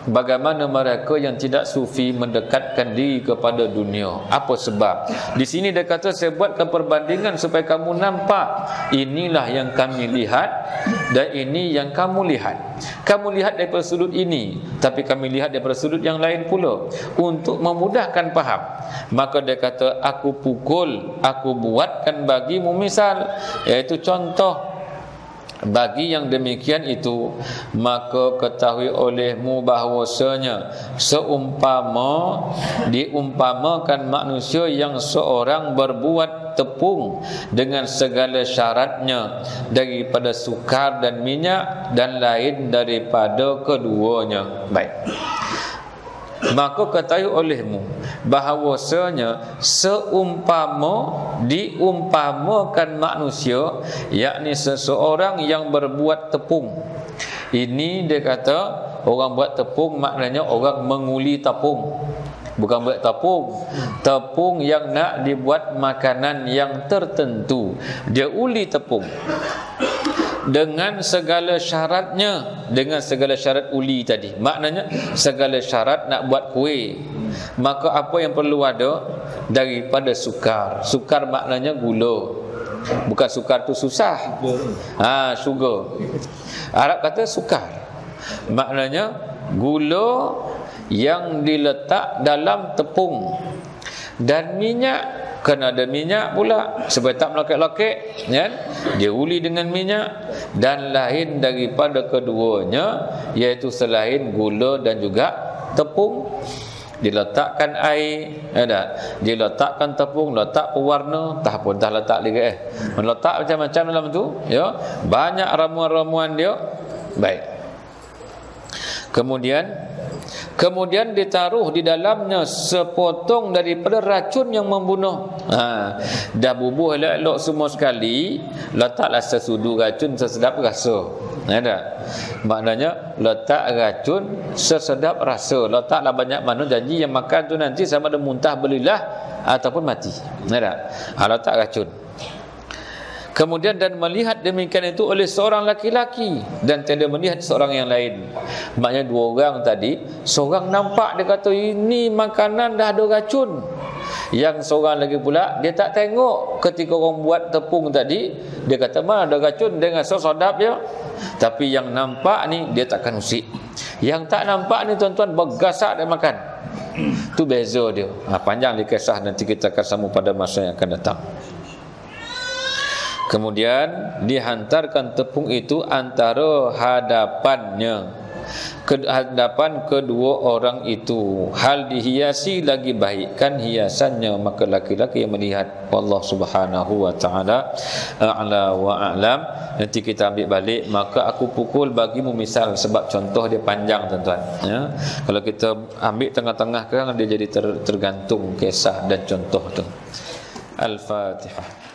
bagaimana mereka yang tidak sufi mendekatkan diri kepada dunia. Apa sebab? Di sini dia kata, saya buatkan perbandingan supaya kamu nampak inilah yang kami lihat dan ini yang kamu lihat. Kamu lihat daripada sudut ini, tapi kami lihat daripada sudut yang lain pula, untuk memudahkan faham. Maka dia kata, aku pukul, aku buatkan bagimu misal, iaitu contoh. Bagi yang demikian itu, maka ketahui olehmu bahawasanya seumpama diumpamakan manusia yang seorang berbuat tepung dengan segala syaratnya daripada sukar dan minyak dan lain daripada keduanya. Baik. Maka ketahui olehmu bahawasanya seumpama diumpamakan manusia, yakni seseorang yang berbuat tepung. Ini dia kata, orang buat tepung maknanya orang menguli tepung. Bukan buat tepung, tepung yang nak dibuat makanan yang tertentu. Dia uli tepung dengan segala syaratnya, dengan segala syarat uli tadi. Maknanya segala syarat nak buat kuih. Maka apa yang perlu ada? Daripada sukar. Sukar maknanya gula. Bukan sukar tu susah. Sugar. Arab kata sukar. Maknanya gula yang diletak dalam tepung. Dan minyak, kena ada minyak pula supaya tak melokek-lokek, kan? Dia uli dengan minyak. Dan lain daripada keduanya, iaitu selain gula dan juga tepung. Diletakkan air, diletakkan tepung, letak pewarna, tak pun dah letak lagi meletak macam-macam dalam tu, ya. Banyak ramuan-ramuan dia. Baik. Kemudian ditaruh di dalamnya sepotong daripada racun yang membunuh. Dah bubuh elok-elok semua sekali, letaklah sesudu racun sesedap rasa. Ada. Maknanya letak racun sesedap rasa. Letaklah banyak mana, janji yang makan tu nanti sama ada muntah belilah ataupun mati. Ada. Letak racun. Kemudian dan melihat demikian itu oleh seorang laki-laki dan tiada melihat seorang yang lain. Maknanya dua orang tadi, seorang nampak, dia kata ini makanan dah ada racun. Yang seorang lagi pula dia tak tengok ketika orang buat tepung tadi, dia kata mana ada racun, dengan sedap je. Tapi yang nampak ni dia takkan usik. Yang tak nampak ni tuan-tuan bergasak dia makan. Tu beza dia. Panjang dia kisah, nanti kita akan sambung pada masa yang akan datang. Kemudian dihantarkan tepung itu antara hadapan kedua orang itu. Hal dihiasi lagi baikkan hiasannya, maka laki-laki yang melihat. Allah Subhanahu wa taala a'la wa a'lam. Nanti kita ambil balik, maka aku pukul bagimu misal, sebab contoh dia panjang tuan-tuan, ya. Kalau kita ambil tengah-tengah kan dia jadi tergantung kisah dan contoh tu. Al-Fatihah.